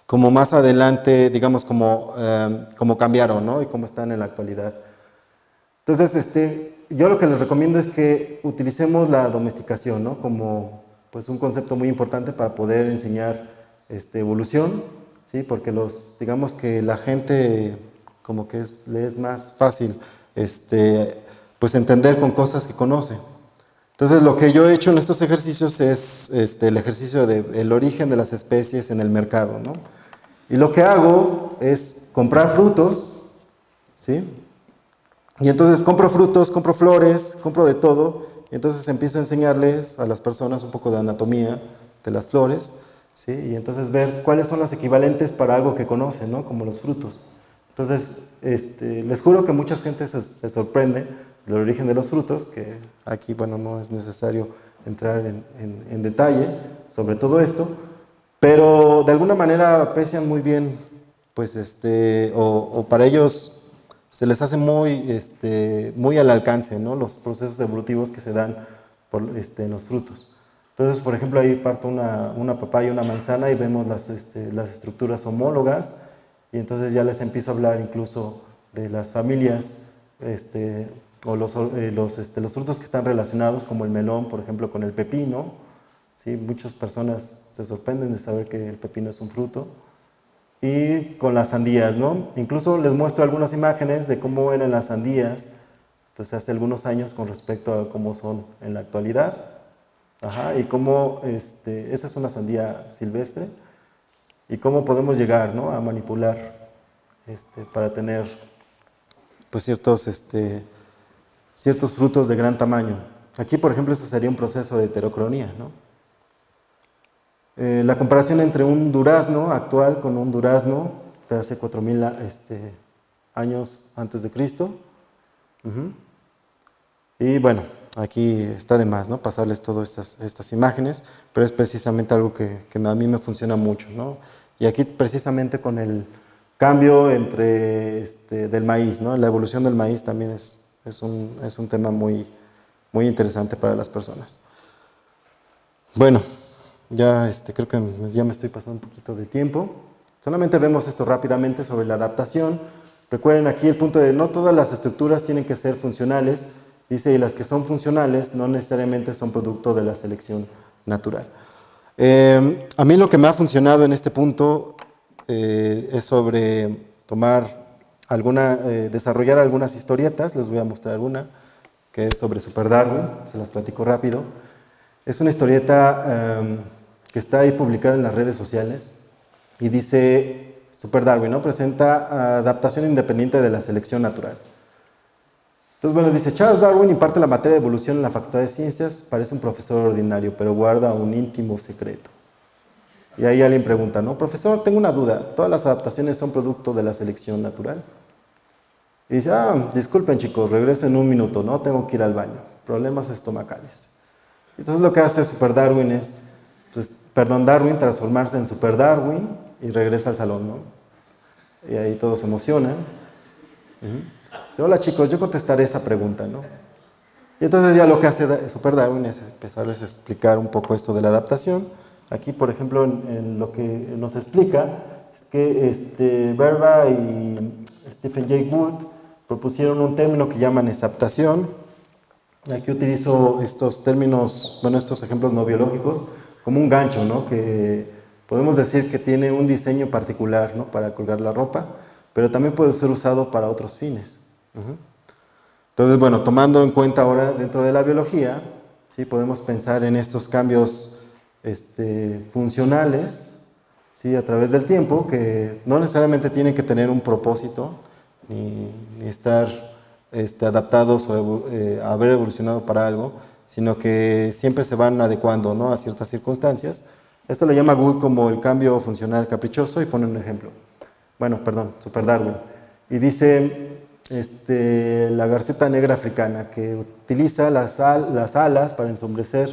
como más adelante, digamos, como, eh, como cambiaron, ¿no? Y cómo están en la actualidad. Entonces, este, yo lo que les recomiendo es que utilicemos la domesticación, ¿no? Como pues, un concepto muy importante para poder enseñar este, evolución, ¿sí? Porque los, digamos que la gente como que es, le es más fácil este, pues entender con cosas que conoce. Entonces, lo que yo he hecho en estos ejercicios es este, el ejercicio del origen de las especies en el mercado, ¿no? Y lo que hago es comprar frutos, ¿sí? Y entonces compro frutos, compro flores, compro de todo, y entonces empiezo a enseñarles a las personas un poco de anatomía de las flores, ¿sí? Y entonces ver cuáles son las equivalentes para algo que conocen, ¿no? Como los frutos. Entonces, este, les juro que mucha gente se, se sorprende del origen de los frutos, que aquí, bueno, no es necesario entrar en, en, en detalle sobre todo esto, pero de alguna manera aprecian muy bien, pues, este, o, o para ellos se les hace muy, este, muy al alcance, ¿no? Los procesos evolutivos que se dan por, este, en los frutos. Entonces, por ejemplo, ahí parto una, una papaya y una manzana y vemos las, este, las estructuras homólogas, y entonces ya les empiezo a hablar incluso de las familias, este, o los, eh, los, este, los frutos que están relacionados, como el melón, por ejemplo, con el pepino, ¿sí? Muchas personas se sorprenden de saber que el pepino es un fruto. Y con las sandías, ¿no? Incluso les muestro algunas imágenes de cómo eran las sandías pues hace algunos años con respecto a cómo son en la actualidad. Ajá, y cómo, este, esa es una sandía silvestre, y cómo podemos llegar, ¿no? A manipular este, para tener pues, ciertos, este, ciertos frutos de gran tamaño. Aquí, por ejemplo, este sería un proceso de heterocronía, ¿no? Eh, la comparación entre un durazno actual con un durazno de hace cuatro mil este, años antes de Cristo. Uh-huh. Y bueno, aquí está de más, ¿no? Pasarles todas estas, estas imágenes, pero es precisamente algo que, que a mí me funciona mucho, ¿no? Y aquí precisamente con el cambio entre, este, del maíz, ¿no? La evolución del maíz también es, es, un, es un tema muy, muy interesante para las personas. Bueno. Ya este, creo que ya me estoy pasando un poquito de tiempo. Solamente vemos esto rápidamente sobre la adaptación. Recuerden aquí el punto de no todas las estructuras tienen que ser funcionales. Dice, y las que son funcionales no necesariamente son producto de la selección natural. Eh, a mí lo que me ha funcionado en este punto eh, es sobre tomar alguna, eh, desarrollar algunas historietas. Les voy a mostrar una que es sobre Super Darwin. Se las platico rápido. Es una historieta um, que está ahí publicada en las redes sociales y dice, Super Darwin, ¿no? Presenta adaptación independiente de la selección natural. Entonces, bueno, dice, Charles Darwin imparte la materia de evolución en la Facultad de Ciencias, parece un profesor ordinario, pero guarda un íntimo secreto. Y ahí alguien pregunta, ¿no? Profesor, tengo una duda, ¿todas las adaptaciones son producto de la selección natural? Y dice, ah, disculpen chicos, regreso en un minuto, ¿no? Tengo que ir al baño, problemas estomacales. Entonces lo que hace Super Darwin es, pues, perdón, Darwin transformarse en Super Darwin y regresa al salón, ¿no? Y ahí todos se emocionan. Uh-huh. Dice, hola chicos, yo contestaré esa pregunta, ¿no? Y entonces ya lo que hace Super Darwin es empezarles a explicar un poco esto de la adaptación. Aquí, por ejemplo, en, en lo que nos explica es que este, Verba y Stephen Jay Gould propusieron un término que llaman exaptación. Aquí utilizo estos términos, bueno, estos ejemplos no biológicos, como un gancho, ¿no? Que podemos decir que tiene un diseño particular, ¿no? Para colgar la ropa, pero también puede ser usado para otros fines. Uh-huh. Entonces, bueno, tomando en cuenta ahora dentro de la biología, ¿sí? Podemos pensar en estos cambios este, funcionales, ¿sí? A través del tiempo, que no necesariamente tienen que tener un propósito, ni, ni estar este, adaptados o eh, haber evolucionado para algo, sino que siempre se van adecuando, ¿no? A ciertas circunstancias. Esto le llama Gould como el cambio funcional caprichoso y pone un ejemplo. Bueno, perdón, Super Darwin. Y dice, este, la garceta negra africana, que utiliza las, al, las alas para ensombrecer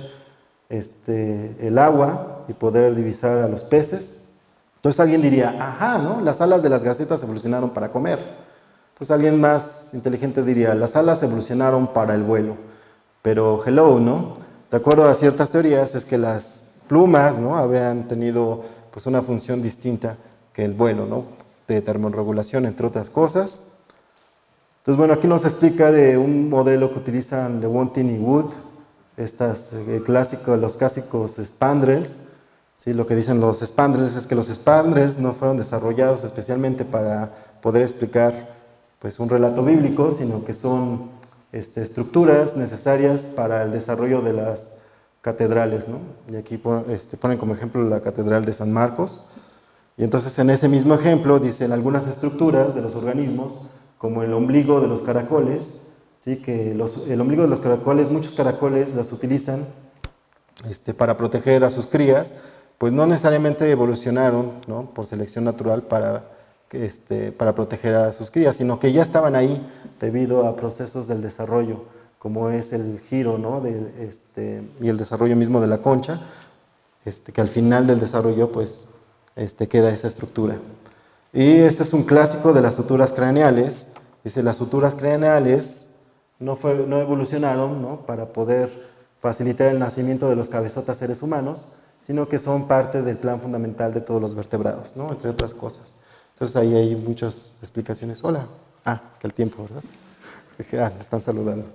este, el agua y poder divisar a los peces. Entonces alguien diría, ajá, ¿no? Las alas de las garcetas evolucionaron para comer. Entonces alguien más inteligente diría, las alas evolucionaron para el vuelo. Pero hello, ¿no? De acuerdo a ciertas teorías es que las plumas, ¿no? Habrían tenido pues una función distinta que el vuelo, ¿no? De termorregulación, entre otras cosas. Entonces, bueno, aquí nos explica de un modelo que utilizan Lewontin y Wood, estas, eh, clásicos, los clásicos spandrels. ¿Sí? Lo que dicen los spandrels es que los spandrels no fueron desarrollados especialmente para poder explicar pues, un relato bíblico, sino que son este, estructuras necesarias para el desarrollo de las catedrales, ¿no? Y aquí este, ponen como ejemplo la Catedral de San Marcos. Y entonces en ese mismo ejemplo dicen algunas estructuras de los organismos, como el ombligo de los caracoles, ¿sí? Que los, el ombligo de los caracoles, muchos caracoles las utilizan este, para proteger a sus crías, pues no necesariamente evolucionaron, ¿no? Por selección natural para, este, para proteger a sus crías, sino que ya estaban ahí debido a procesos del desarrollo, como es el giro, ¿no? de, este, y el desarrollo mismo de la concha, este, que al final del desarrollo pues, este, queda esa estructura. Y este es un clásico de las suturas craneales. Dice, las suturas craneales no, fue, no evolucionaron, ¿no? Para poder facilitar el nacimiento de los cabezotas seres humanos, sino que son parte del plan fundamental de todos los vertebrados, ¿no? Entre otras cosas. Entonces ahí hay muchas explicaciones. Hola. Ah, que el tiempo, ¿verdad? Ah, me están saludando.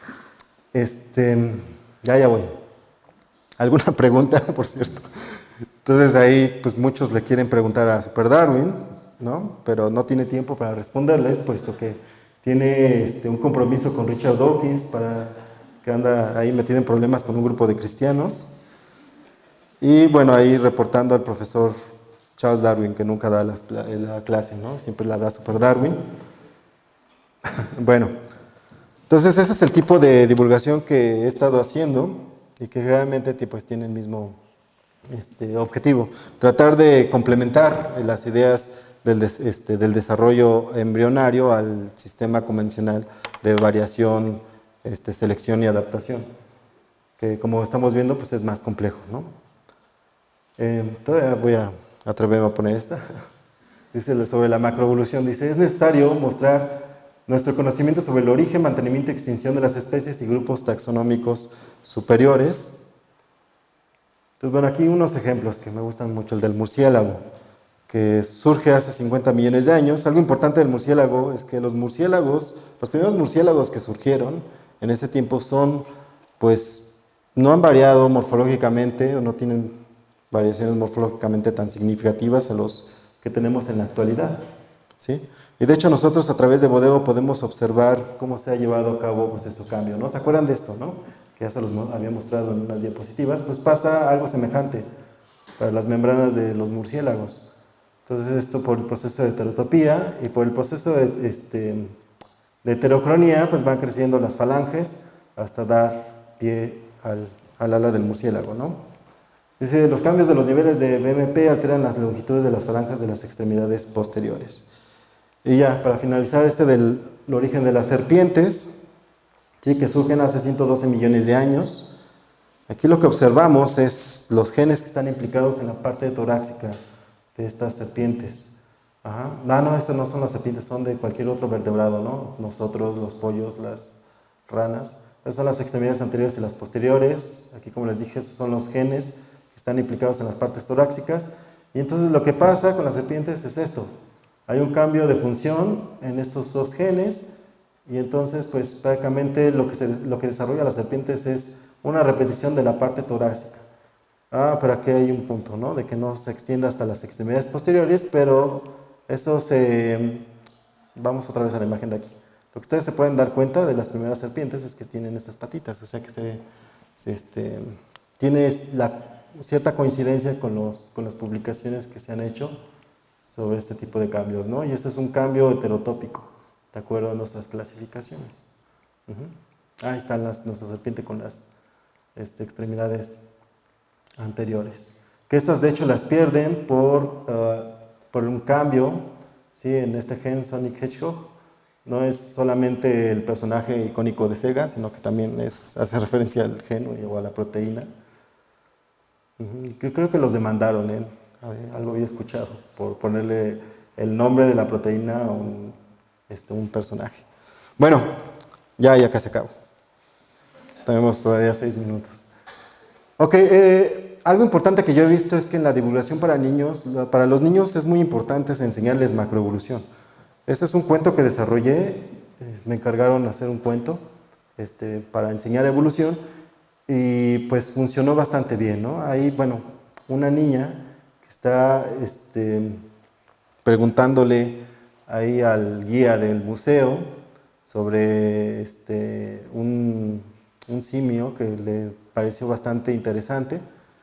Este, ya, ya voy. ¿Alguna pregunta, por cierto? Entonces ahí, pues muchos le quieren preguntar a Super Darwin, ¿no? Pero no tiene tiempo para responderles, puesto que tiene este, un compromiso con Richard Dawkins, para, que anda ahí metido en problemas con un grupo de cristianos. Y bueno, ahí reportando al profesor Charles Darwin, que nunca da las, la, la clase, ¿no? Siempre la da Super Darwin. Bueno, entonces ese es el tipo de divulgación que he estado haciendo y que realmente pues, tiene el mismo este, objetivo. Tratar de complementar las ideas del, des, este, del desarrollo embrionario al sistema convencional de variación, este, selección y adaptación, que como estamos viendo pues es más complejo, ¿no? Eh, todavía voy a atreverme a poner esta. Dice sobre la macroevolución, dice, es necesario mostrar nuestro conocimiento sobre el origen, mantenimiento y extinción de las especies y grupos taxonómicos superiores. Entonces, bueno, aquí unos ejemplos que me gustan mucho, el del murciélago, que surge hace cincuenta millones de años. Algo importante del murciélago es que los murciélagos, los primeros murciélagos que surgieron en ese tiempo son, pues, no han variado morfológicamente o no tienen variaciones morfológicamente tan significativas a los que tenemos en la actualidad, ¿sí? Y de hecho nosotros a través de Bodeo podemos observar cómo se ha llevado a cabo pues, ese cambio, ¿no? ¿Se acuerdan de esto, no? Que ya se los había mostrado en unas diapositivas, pues pasa algo semejante para las membranas de los murciélagos. Entonces esto por el proceso de heterotopía y por el proceso de, este, de heterocronía, pues van creciendo las falanges hasta dar pie al, al ala del murciélago, ¿no? Dice, los cambios de los niveles de B M P alteran las longitudes de las falanges de las extremidades posteriores. Y ya, para finalizar, este del el origen de las serpientes, ¿sí? Que surgen hace ciento doce millones de años. Aquí lo que observamos es los genes que están implicados en la parte torácica de estas serpientes. Ajá. No, no, estas no son las serpientes, son de cualquier otro vertebrado, ¿no? Nosotros, los pollos, las ranas. Estas son las extremidades anteriores y las posteriores. Aquí, como les dije, esos son los genes están implicados en las partes torácicas, y entonces lo que pasa con las serpientes es esto, hay un cambio de función en estos dos genes, y entonces pues prácticamente lo que, se, lo que desarrolla las serpientes es una repetición de la parte torácica. Ah, pero aquí hay un punto, ¿no? De que no se extienda hasta las extremidades posteriores, pero eso se... Vamos otra vez a la imagen de aquí. Lo que ustedes se pueden dar cuenta de las primeras serpientes es que tienen estas patitas, o sea que se, se este, tiene la cierta coincidencia con, los, con las publicaciones que se han hecho sobre este tipo de cambios, ¿no? Y este es un cambio heterotópico, de acuerdo a nuestras clasificaciones. Uh-huh. Ahí están las, nuestra serpiente con las este, extremidades anteriores. Que estas de hecho las pierden por, uh, por un cambio, ¿sí? En este gen Sonic Hedgehog. No es solamente el personaje icónico de Sega, sino que también es, hace referencia al gen o a la proteína. Yo creo que los demandaron, ¿eh? A ver, algo había escuchado, por ponerle el nombre de la proteína a un, este, un personaje. Bueno, ya, ya casi acabo. Tenemos todavía seis minutos. Ok, eh, algo importante que yo he visto es que en la divulgación para niños, para los niños es muy importante enseñarles macroevolución. Ese es un cuento que desarrollé, me encargaron de hacer un cuento este, para enseñar evolución y pues funcionó bastante bien, ¿no? Ahí, bueno, una niña que está este, preguntándole ahí al guía del museo sobre este, un, un simio que le pareció bastante interesante.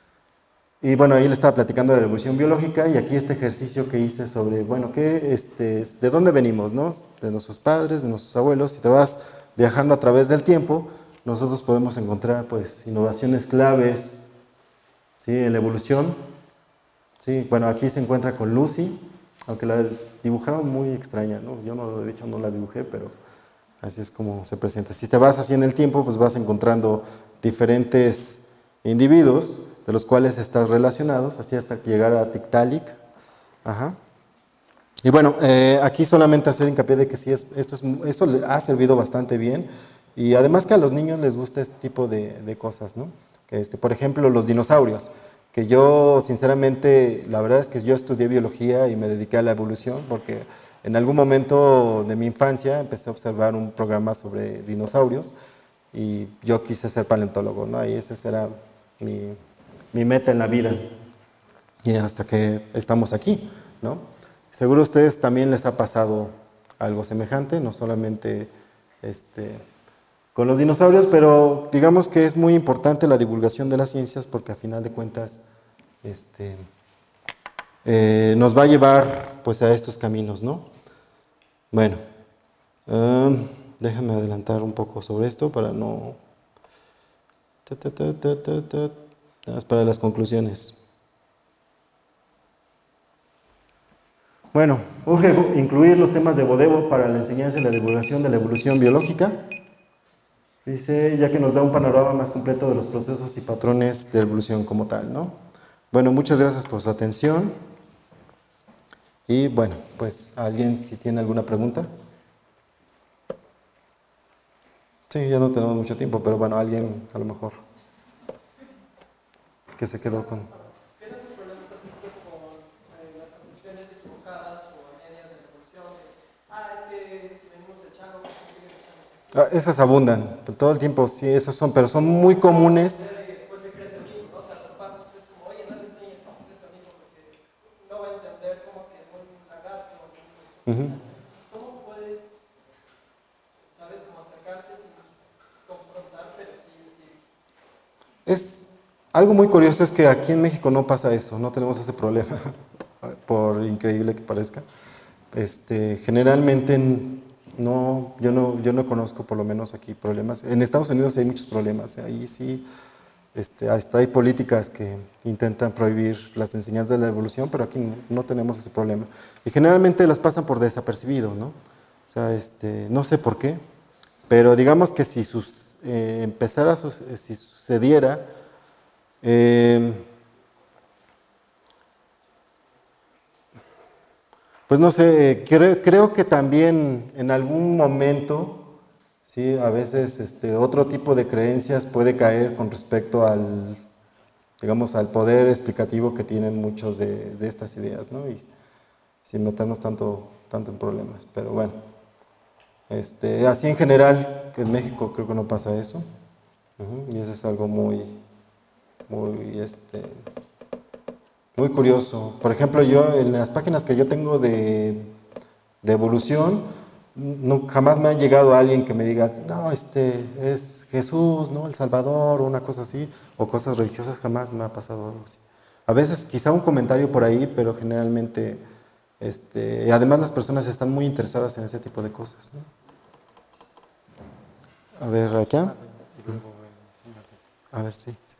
Y bueno, ahí le estaba platicando de la evolución biológica y aquí este ejercicio que hice sobre, bueno, ¿qué, este, ¿de dónde venimos, no? De nuestros padres, de nuestros abuelos. Si te vas viajando a través del tiempo, nosotros podemos encontrar pues innovaciones claves, ¿sí? En la evolución. ¿Sí? Bueno, aquí se encuentra con Lucy, aunque la dibujaron muy extraña, ¿no? Yo no, de hecho no las dibujé, pero así es como se presenta. Si te vas así en el tiempo, pues vas encontrando diferentes individuos de los cuales estás relacionados, así hasta llegar a Tiktaalik. Ajá. Y bueno, eh, aquí solamente hacer hincapié de que sí, es, esto, es, esto le ha servido bastante bien, y además que a los niños les gusta este tipo de, de cosas, ¿no? Que este, por ejemplo, los dinosaurios, que yo sinceramente, la verdad es que yo estudié biología y me dediqué a la evolución, porque en algún momento de mi infancia empecé a observar un programa sobre dinosaurios, y yo quise ser paleontólogo, ¿no? Y ese era mi, mi meta en la vida, y hasta que estamos aquí, ¿no? Seguro a ustedes también les ha pasado algo semejante, no solamente este, con los dinosaurios, pero digamos que es muy importante la divulgación de las ciencias porque a final de cuentas este, eh, nos va a llevar pues a estos caminos, ¿no? Bueno, um, déjame adelantar un poco sobre esto para no... Ta, ta, ta, ta, ta, ta. Para las conclusiones. Bueno, urge incluir los temas de Vodebo para la enseñanza y la divulgación de la evolución biológica. Dice, ya que nos da un panorama más completo de los procesos y patrones de evolución como tal, ¿no? Bueno, muchas gracias por su atención. Y bueno, pues alguien si tiene alguna pregunta. Sí, ya no tenemos mucho tiempo, pero bueno, alguien a lo mejor que se quedó con... ¿Qué tantos problemas has visto con eh, las concepciones equivocadas o medias de la evolución? Ah, es que si venimos de chango, ¿por qué siguen de chango? Ah, esas abundan, todo el tiempo, sí, esas son, pero son muy comunes. Pues de creacionismo, ¿no? O sea, los pasos es como, oye, no le enseñes creacionismo porque no va a entender como que un lagarto o un... Uh-huh. ¿Cómo puedes, sabes, cómo acercarte sin confrontar, pero sí decir? Es algo muy curioso es que aquí en México no pasa eso, no tenemos ese problema, por increíble que parezca. Este, generalmente no, yo no, yo no conozco por lo menos aquí problemas. En Estados Unidos hay muchos problemas, ahí sí, este, hasta hay políticas que intentan prohibir las enseñanzas de la evolución, pero aquí no, no tenemos ese problema. Y generalmente las pasan por desapercibido, ¿no? O sea, este, no sé por qué, pero digamos que si sus, eh, empezara, sus, eh, si sucediera, Eh, pues no sé, creo, creo que también en algún momento, sí, a veces este, otro tipo de creencias puede caer con respecto al, digamos, al poder explicativo que tienen muchos de, de estas ideas, ¿no? Y sin meternos tanto, tanto en problemas, pero bueno, este, así en general, que en México creo que no pasa eso, uh-huh, y eso es algo muy... Muy, este, muy curioso. Por ejemplo, yo en las páginas que yo tengo de, de evolución, no, jamás me ha llegado alguien que me diga, no, este es Jesús, ¿no? El Salvador, o una cosa así, o cosas religiosas, jamás me ha pasado algo así. A veces quizá un comentario por ahí, pero generalmente, este, además las personas están muy interesadas en ese tipo de cosas, ¿no? A ver, acá. A ver, sí. sí.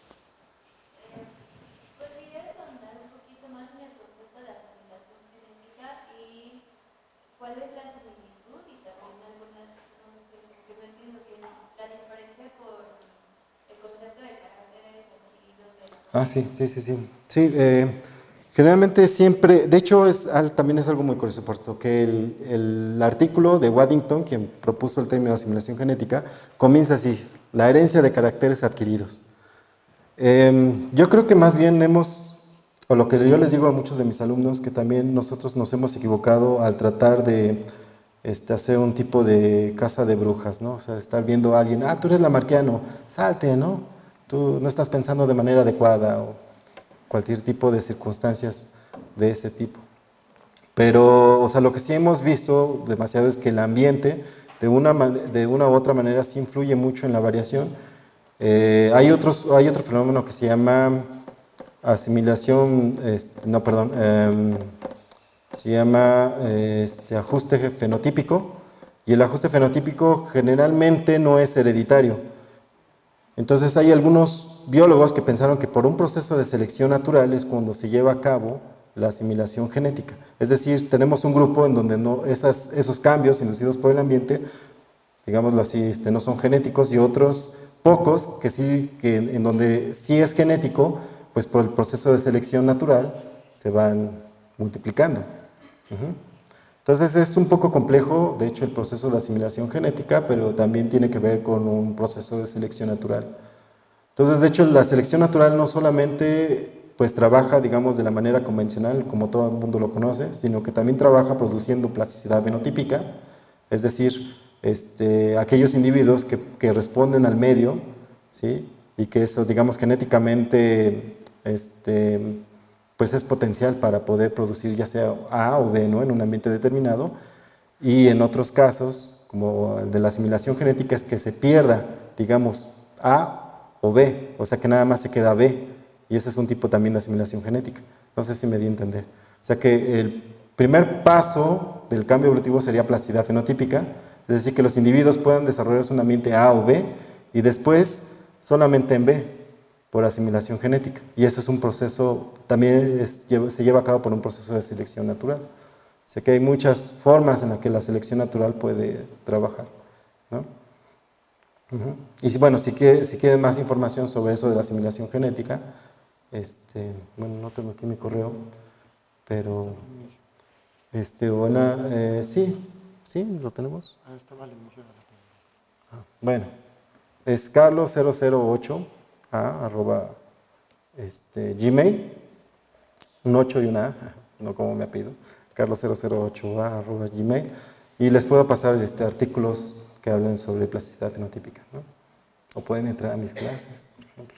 ¿Cuál es la similitud y también algunas, no sé, yo no entiendo bien la diferencia con el concepto de caracteres adquiridos de la... Ah, sí, sí, sí, sí. Sí, eh, generalmente siempre, de hecho es, también es algo muy curioso, por eso que el, el artículo de Waddington, quien propuso el término de asimilación genética, comienza así, la herencia de caracteres adquiridos. Eh, yo creo que más bien hemos, o lo que yo les digo a muchos de mis alumnos, que también nosotros nos hemos equivocado al tratar de este, hacer un tipo de casa de brujas, ¿no? O sea, estar viendo a alguien, ah, tú eres lamarquiano, salte, ¿no? Tú no estás pensando de manera adecuada, o cualquier tipo de circunstancias de ese tipo. Pero, o sea, lo que sí hemos visto demasiado es que el ambiente, de una, de una u otra manera, sí influye mucho en la variación. Eh, hay, otros, hay otro fenómeno que se llama asimilación, este, no, perdón, eh, se llama este, ajuste fenotípico, y el ajuste fenotípico generalmente no es hereditario. Entonces hay algunos biólogos que pensaron que por un proceso de selección natural es cuando se lleva a cabo la asimilación genética. Es decir, tenemos un grupo en donde no, esas, esos cambios inducidos por el ambiente, digámoslo así, este, no son genéticos, y otros pocos que sí, que en, en donde sí es genético, pues por el proceso de selección natural se van multiplicando. Uh-huh. Entonces es un poco complejo, de hecho, el proceso de asimilación genética, pero también tiene que ver con un proceso de selección natural. Entonces, de hecho, la selección natural no solamente pues trabaja, digamos, de la manera convencional, como todo el mundo lo conoce, sino que también trabaja produciendo plasticidad fenotípica, es decir, este, aquellos individuos que, que responden al medio, ¿sí? Y que eso, digamos, genéticamente este, pues es potencial para poder producir ya sea A o B, ¿no? En un ambiente determinado, y en otros casos, como el de la asimilación genética, es que se pierda, digamos, A o B, o sea que nada más se queda B, y ese es un tipo también de asimilación genética. No sé si me di a entender. O sea que el primer paso del cambio evolutivo sería plasticidad fenotípica, es decir, que los individuos puedan desarrollarse un ambiente A o B, y después solamente en B, por asimilación genética. Y ese es un proceso, también es, se lleva a cabo por un proceso de selección natural. O sea que hay muchas formas en las que la selección natural puede trabajar, ¿no? Uh-huh. Y bueno, si, quiere, si quieren más información sobre eso de la asimilación genética, este, bueno, no tengo aquí mi correo, pero, este, bueno, eh, sí, sí, lo tenemos. Ah, estaba al inicio de la pregunta. Ah, bueno, es carlos cero cero ocho a, arroba este, gmail, un ocho y una A, no como me apellido, carlos cero cero ocho a, arroba gmail, y les puedo pasar este, artículos que hablen sobre plasticidad fenotípica, ¿no? O pueden entrar a mis clases, por ejemplo,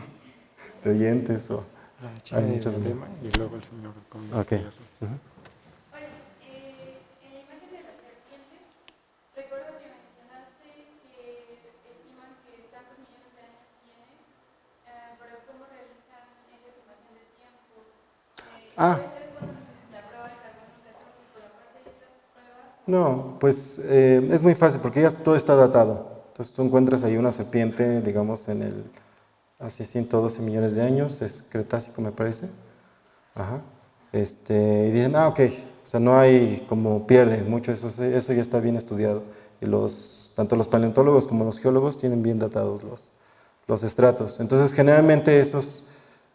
de oyentes, o La hay chica muchos. del tema y luego el señor con el Ok. azul. Uh-huh. Oye, eh, en la imagen de la serpiente, recuerdo que mencionaste que estiman que tantos millones de años tiene, eh, pero ¿cómo realizan esa estimación de tiempo? Eh, Ah. ¿Puede ser con la prueba de carbono catorce por aparte de otras pruebas? No, pues eh, es muy fácil porque ya todo está datado. Entonces tú encuentras ahí una serpiente, digamos, en el hace ciento doce millones de años, es Cretácico me parece. Ajá. Este, y dicen, ah, ok, o sea, no hay como pierde mucho, eso, eso ya está bien estudiado. Y los, tanto los paleontólogos como los geólogos tienen bien datados los, los estratos. Entonces, generalmente esos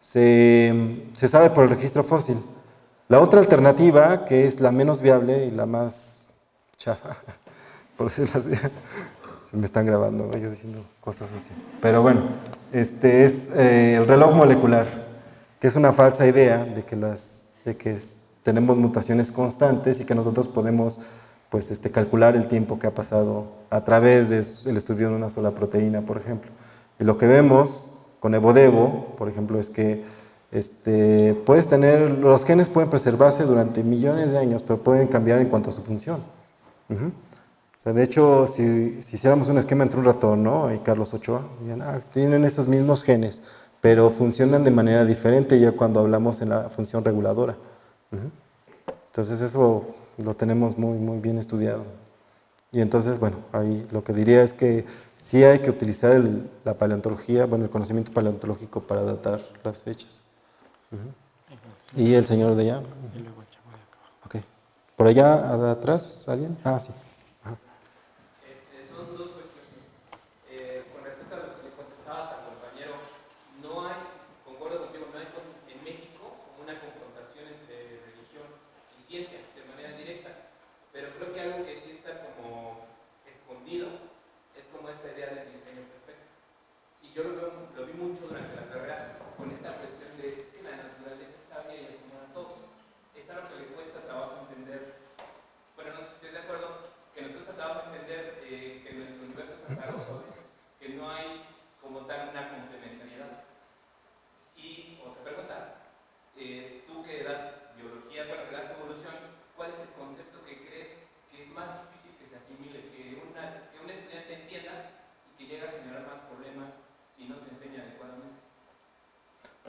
se, se sabe por el registro fósil. La otra alternativa, que es la menos viable y la más chafa, por decirlo así, se me están grabando, ¿no? Yo diciendo cosas así. Pero bueno, este es eh, el reloj molecular, que es una falsa idea de que, las, de que es, tenemos mutaciones constantes y que nosotros podemos pues, este, calcular el tiempo que ha pasado a través del estudio de una sola proteína, por ejemplo. Y lo que vemos con EvoDevo, por ejemplo, es que este, puedes tener, los genes pueden preservarse durante millones de años, pero pueden cambiar en cuanto a su función. Uh-huh. O sea, de hecho, si, si hiciéramos un esquema entre un ratón, ¿no? Y Carlos Ochoa, dirían, ah, tienen esos mismos genes, pero funcionan de manera diferente ya cuando hablamos en la función reguladora. Uh-huh. Entonces eso lo tenemos muy, muy bien estudiado. Y entonces, bueno, ahí lo que diría es que sí hay que utilizar el, la paleontología, bueno, el conocimiento paleontológico para datar las fechas. Uh-huh. Y el señor de allá. Y luego el chavo de acá abajo. Ok. ¿Por allá atrás alguien? Ah, sí. Este, son dos cuestiones. Eh, con respecto a lo que le contestabas al compañero, no hay, concuerdo contigo, no hay con, en México como una confrontación entre religión y ciencia de manera directa, pero creo que algo que sí está como escondido es como esta idea del diseño perfecto. Y yo lo, veo, lo vi mucho durante la carrera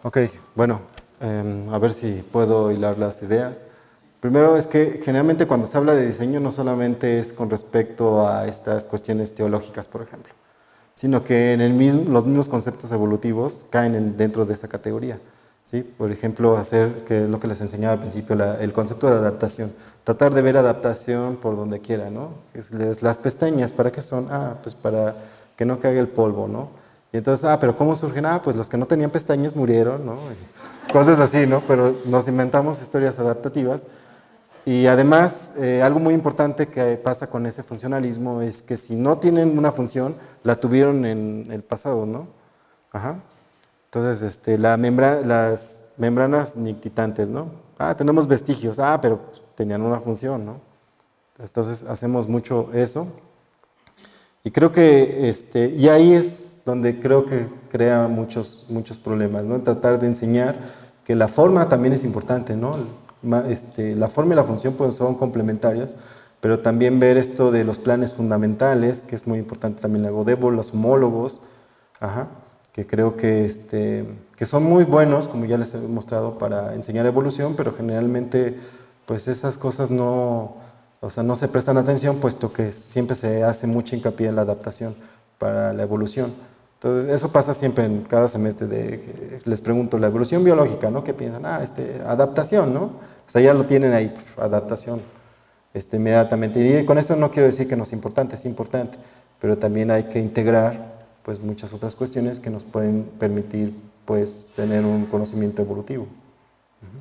Ok, bueno, eh, a ver si puedo hilar las ideas. Primero es que generalmente cuando se habla de diseño no solamente es con respecto a estas cuestiones teológicas, por ejemplo, sino que en el mismo, los mismos conceptos evolutivos caen en, dentro de esa categoría. ¿Sí? Por ejemplo, hacer, que es lo que les enseñaba al principio, la, el concepto de adaptación. Tratar de ver adaptación por donde quiera, ¿no? Es, las pestañas, ¿para qué son? Ah, pues para que no caiga el polvo, ¿no? Y entonces, ah, pero ¿cómo surgen? Ah, pues los que no tenían pestañas murieron, ¿no? Y cosas así, ¿no? Pero nos inventamos historias adaptativas. Y además, eh, algo muy importante que pasa con ese funcionalismo es que si no tienen una función, la tuvieron en el pasado, ¿no? Ajá. Entonces, este, la membra las membranas nictitantes, ¿no? Ah, tenemos vestigios, ah, pero tenían una función, ¿no? Entonces, hacemos mucho eso. Y creo que, este, y ahí es donde creo que crea muchos, muchos problemas, ¿no? Tratar de enseñar que la forma también es importante, ¿no? Este, la forma y la función pues, son complementarios, pero también ver esto de los planes fundamentales, que es muy importante también la Godebo, los homólogos, ajá, que creo que, este, que son muy buenos, como ya les he mostrado, para enseñar evolución, pero generalmente pues esas cosas no, o sea, no se prestan atención, puesto que siempre se hace mucha hincapié en la adaptación para la evolución. Entonces, eso pasa siempre en cada semestre, de que les pregunto, la evolución biológica, ¿no? ¿Qué piensan? Ah, este, adaptación, ¿no? O sea, ya lo tienen ahí, pf, adaptación, este, inmediatamente. Y con esto no quiero decir que no es importante, es importante, pero también hay que integrar, pues, muchas otras cuestiones que nos pueden permitir, pues, tener un conocimiento evolutivo. Uh-huh.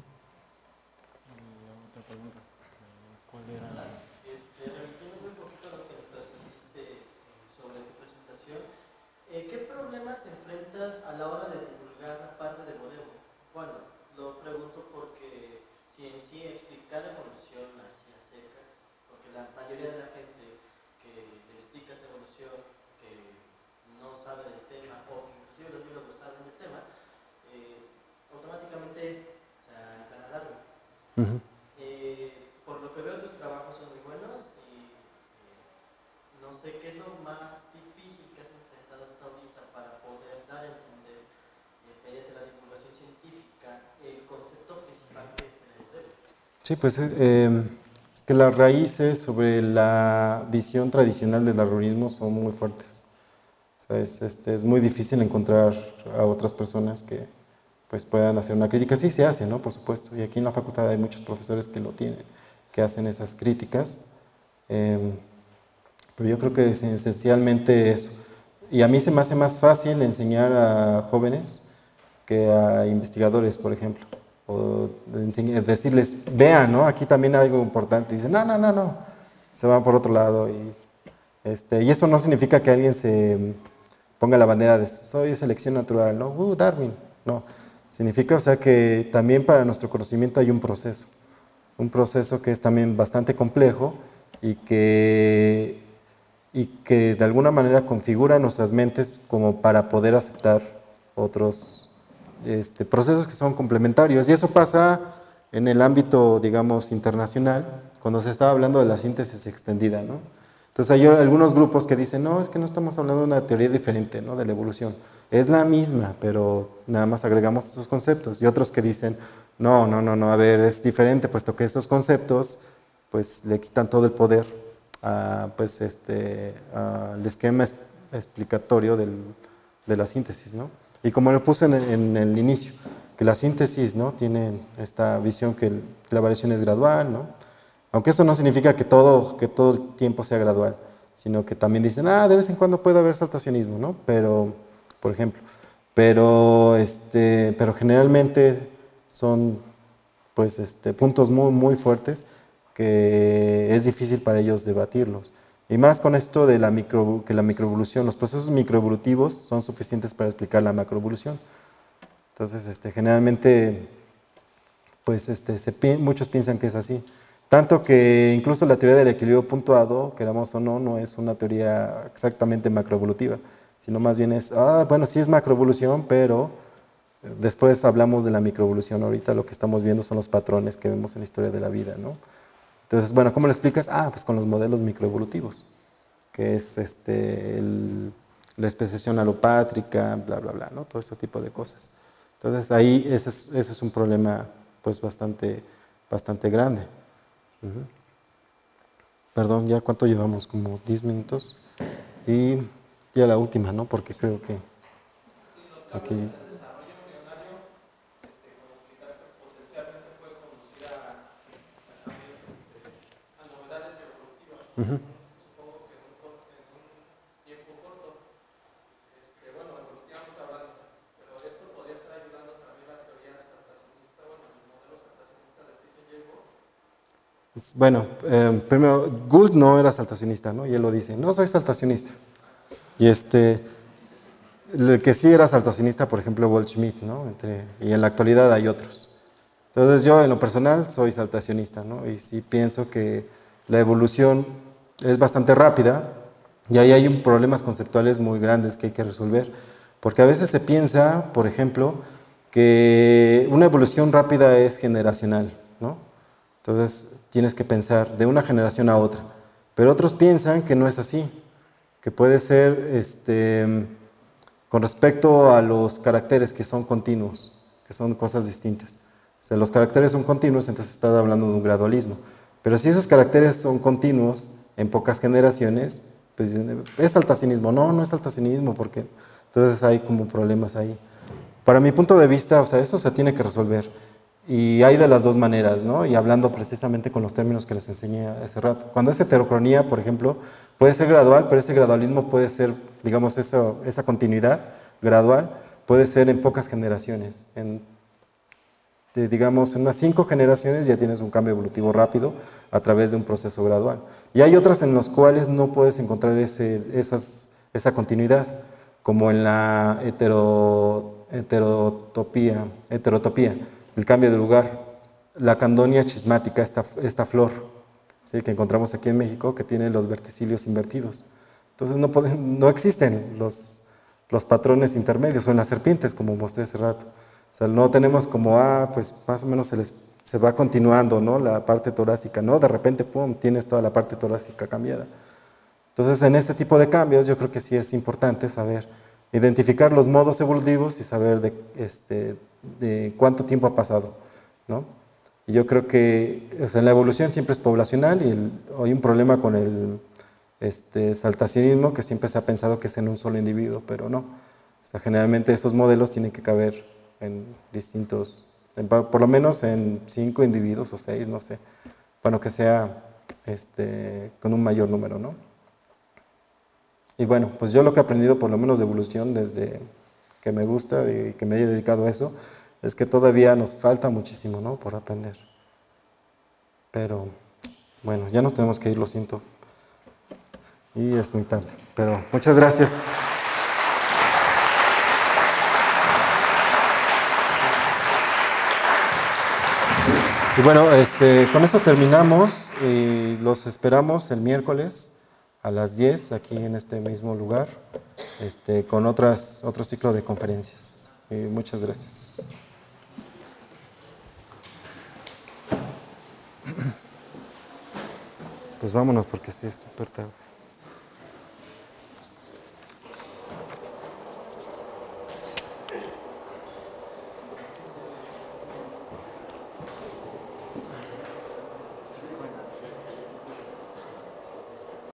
Este, repitiendo un poquito lo que nos transmitiste sobre tu presentación, Eh, ¿qué problemas enfrentas a la hora de divulgar parte de Godebo? Bueno, lo pregunto porque si en sí explicar evolución hacia secas, porque la mayoría de la gente que le explicas evolución que no sabe del tema, o inclusive los biólogos saben del tema, eh, automáticamente se van a Darwin. Uh-huh. eh, por lo que veo, tus trabajos son muy buenos y eh, no sé qué es lo más difícil que has enfrentado hasta ahorita para poder dar a entender, eh, mediante la divulgación científica, el concepto principal que es el Godebo. Sí, pues eh, es que las raíces sobre la visión tradicional del darwinismo son muy fuertes. O sea, es, este, es muy difícil encontrar a otras personas que pues, puedan hacer una crítica. Sí, se hace, ¿no? Por supuesto. Y aquí en la facultad hay muchos profesores que lo tienen, que hacen esas críticas. Eh, Pero yo creo que es esencialmente eso. Y a mí se me hace más fácil enseñar a jóvenes que a investigadores, por ejemplo. O decirles, vean, ¿no? Aquí también hay algo importante. Y dicen, no, no, no, no. Se van por otro lado. Y, este, y eso no significa que alguien se ponga la bandera de soy selección natural, ¿no? Uh, Darwin. No. Significa, o sea, que también para nuestro conocimiento hay un proceso. Un proceso que es también bastante complejo y que... y que de alguna manera configura nuestras mentes como para poder aceptar otros este, procesos que son complementarios. Y eso pasa en el ámbito, digamos, internacional, cuando se estaba hablando de la síntesis extendida, ¿no? Entonces hay algunos grupos que dicen, no, es que no estamos hablando de una teoría diferente, ¿no? De la evolución. Es la misma, pero nada más agregamos esos conceptos. Y otros que dicen, no, no, no, no, a ver, es diferente, puesto que estos conceptos pues le quitan todo el poder a, pues, este, al esquema es, explicatorio del, de la síntesis, ¿no? Y como lo puse en, en el inicio, que la síntesis, ¿no? Tiene esta visión que el, la variación es gradual, ¿no? Aunque eso no significa que todo, que todo el tiempo sea gradual, sino que también dicen, ah, de vez en cuando puede haber saltacionismo, ¿no? Pero, por ejemplo, pero, este, pero generalmente son pues, este, puntos muy, muy fuertes que es difícil para ellos debatirlos. Y más con esto de la micro, que la microevolución, los procesos microevolutivos son suficientes para explicar la macroevolución. Entonces, este, generalmente, pues, este, se, muchos piensan que es así. Tanto que incluso la teoría del equilibrio puntuado, queramos o no, no es una teoría exactamente macroevolutiva, sino más bien es, ah, bueno, sí es macroevolución, pero después hablamos de la microevolución. Ahorita lo que estamos viendo son los patrones que vemos en la historia de la vida, ¿no? Entonces, bueno, ¿cómo lo explicas? Ah, pues con los modelos microevolutivos, que es este, el, la especiación alopátrica, bla, bla, bla, ¿no? Todo ese tipo de cosas. Entonces ahí ese es, ese es un problema pues bastante, bastante grande. Uh-huh. Perdón, ¿ya cuánto llevamos? Como diez minutos. Y ya la última, ¿no? Porque creo que aquí... Uh-huh. Supongo que en un, cor- en un tiempo corto, este, bueno, evolutivamente hablando, pero esto podría estar ayudando también la teoría saltacionista, bueno, el modelo saltacionista de Stephen Jay Gould. Bueno, eh, primero, Gould no era saltacionista, ¿no? Y él lo dice, no soy saltacionista. Y este, el que sí era saltacionista, por ejemplo, Walt Schmidt, ¿no? Entre, y en la actualidad hay otros. Entonces yo, en lo personal, soy saltacionista, ¿no? Y sí pienso que la evolución es bastante rápida y ahí hay problemas conceptuales muy grandes que hay que resolver. Porque a veces se piensa, por ejemplo, que una evolución rápida es generacional, ¿no? Entonces tienes que pensar de una generación a otra. Pero otros piensan que no es así, que puede ser este, con respecto a los caracteres que son continuos, que son cosas distintas. O sea, los caracteres son continuos, entonces estás hablando de un gradualismo. Pero si esos caracteres son continuos en pocas generaciones, pues dicen, ¿es saltacionismo? No, no es saltacionismo, porque entonces hay como problemas ahí. Para mi punto de vista, o sea, eso se tiene que resolver. Y hay de las dos maneras, ¿no? Y hablando precisamente con los términos que les enseñé hace rato. Cuando es heterocronía, por ejemplo, puede ser gradual, pero ese gradualismo puede ser, digamos, eso, esa continuidad gradual, puede ser en pocas generaciones. En, de, digamos, en unas cinco generaciones ya tienes un cambio evolutivo rápido a través de un proceso gradual. Y hay otras en las cuales no puedes encontrar ese, esas, esa continuidad, como en la hetero, heterotopía, heterotopía. El cambio de lugar, la candonia chismática, esta, esta flor, ¿sí? Que encontramos aquí en México, que tiene los verticilios invertidos. Entonces no, pueden, no existen los, los patrones intermedios, o en las serpientes, como mostré hace rato. O sea, no tenemos como, ah, pues más o menos se, les, se va continuando, ¿no? La parte torácica, ¿no? De repente, pum, tienes toda la parte torácica cambiada. Entonces, en este tipo de cambios, yo creo que sí es importante saber identificar los modos evolutivos y saber de, este, de cuánto tiempo ha pasado, ¿no? Y yo creo que o sea, la evolución siempre es poblacional y el, hay un problema con el este, saltacionismo que siempre se ha pensado que es en un solo individuo, pero no. O sea, generalmente esos modelos tienen que caber en distintos, en, por lo menos en cinco individuos o seis, no sé, bueno, que sea este, con un mayor número, ¿no? Y bueno, pues yo lo que he aprendido por lo menos de evolución desde que me gusta y que me he dedicado a eso, es que todavía nos falta muchísimo, ¿no? Por aprender. Pero, bueno, ya nos tenemos que ir, lo siento. Y es muy tarde, pero muchas gracias. Y bueno, este, con esto terminamos y los esperamos el miércoles a las diez aquí en este mismo lugar, este, con otras, otro ciclo de conferencias. Y muchas gracias. Pues vámonos porque sí es súper tarde.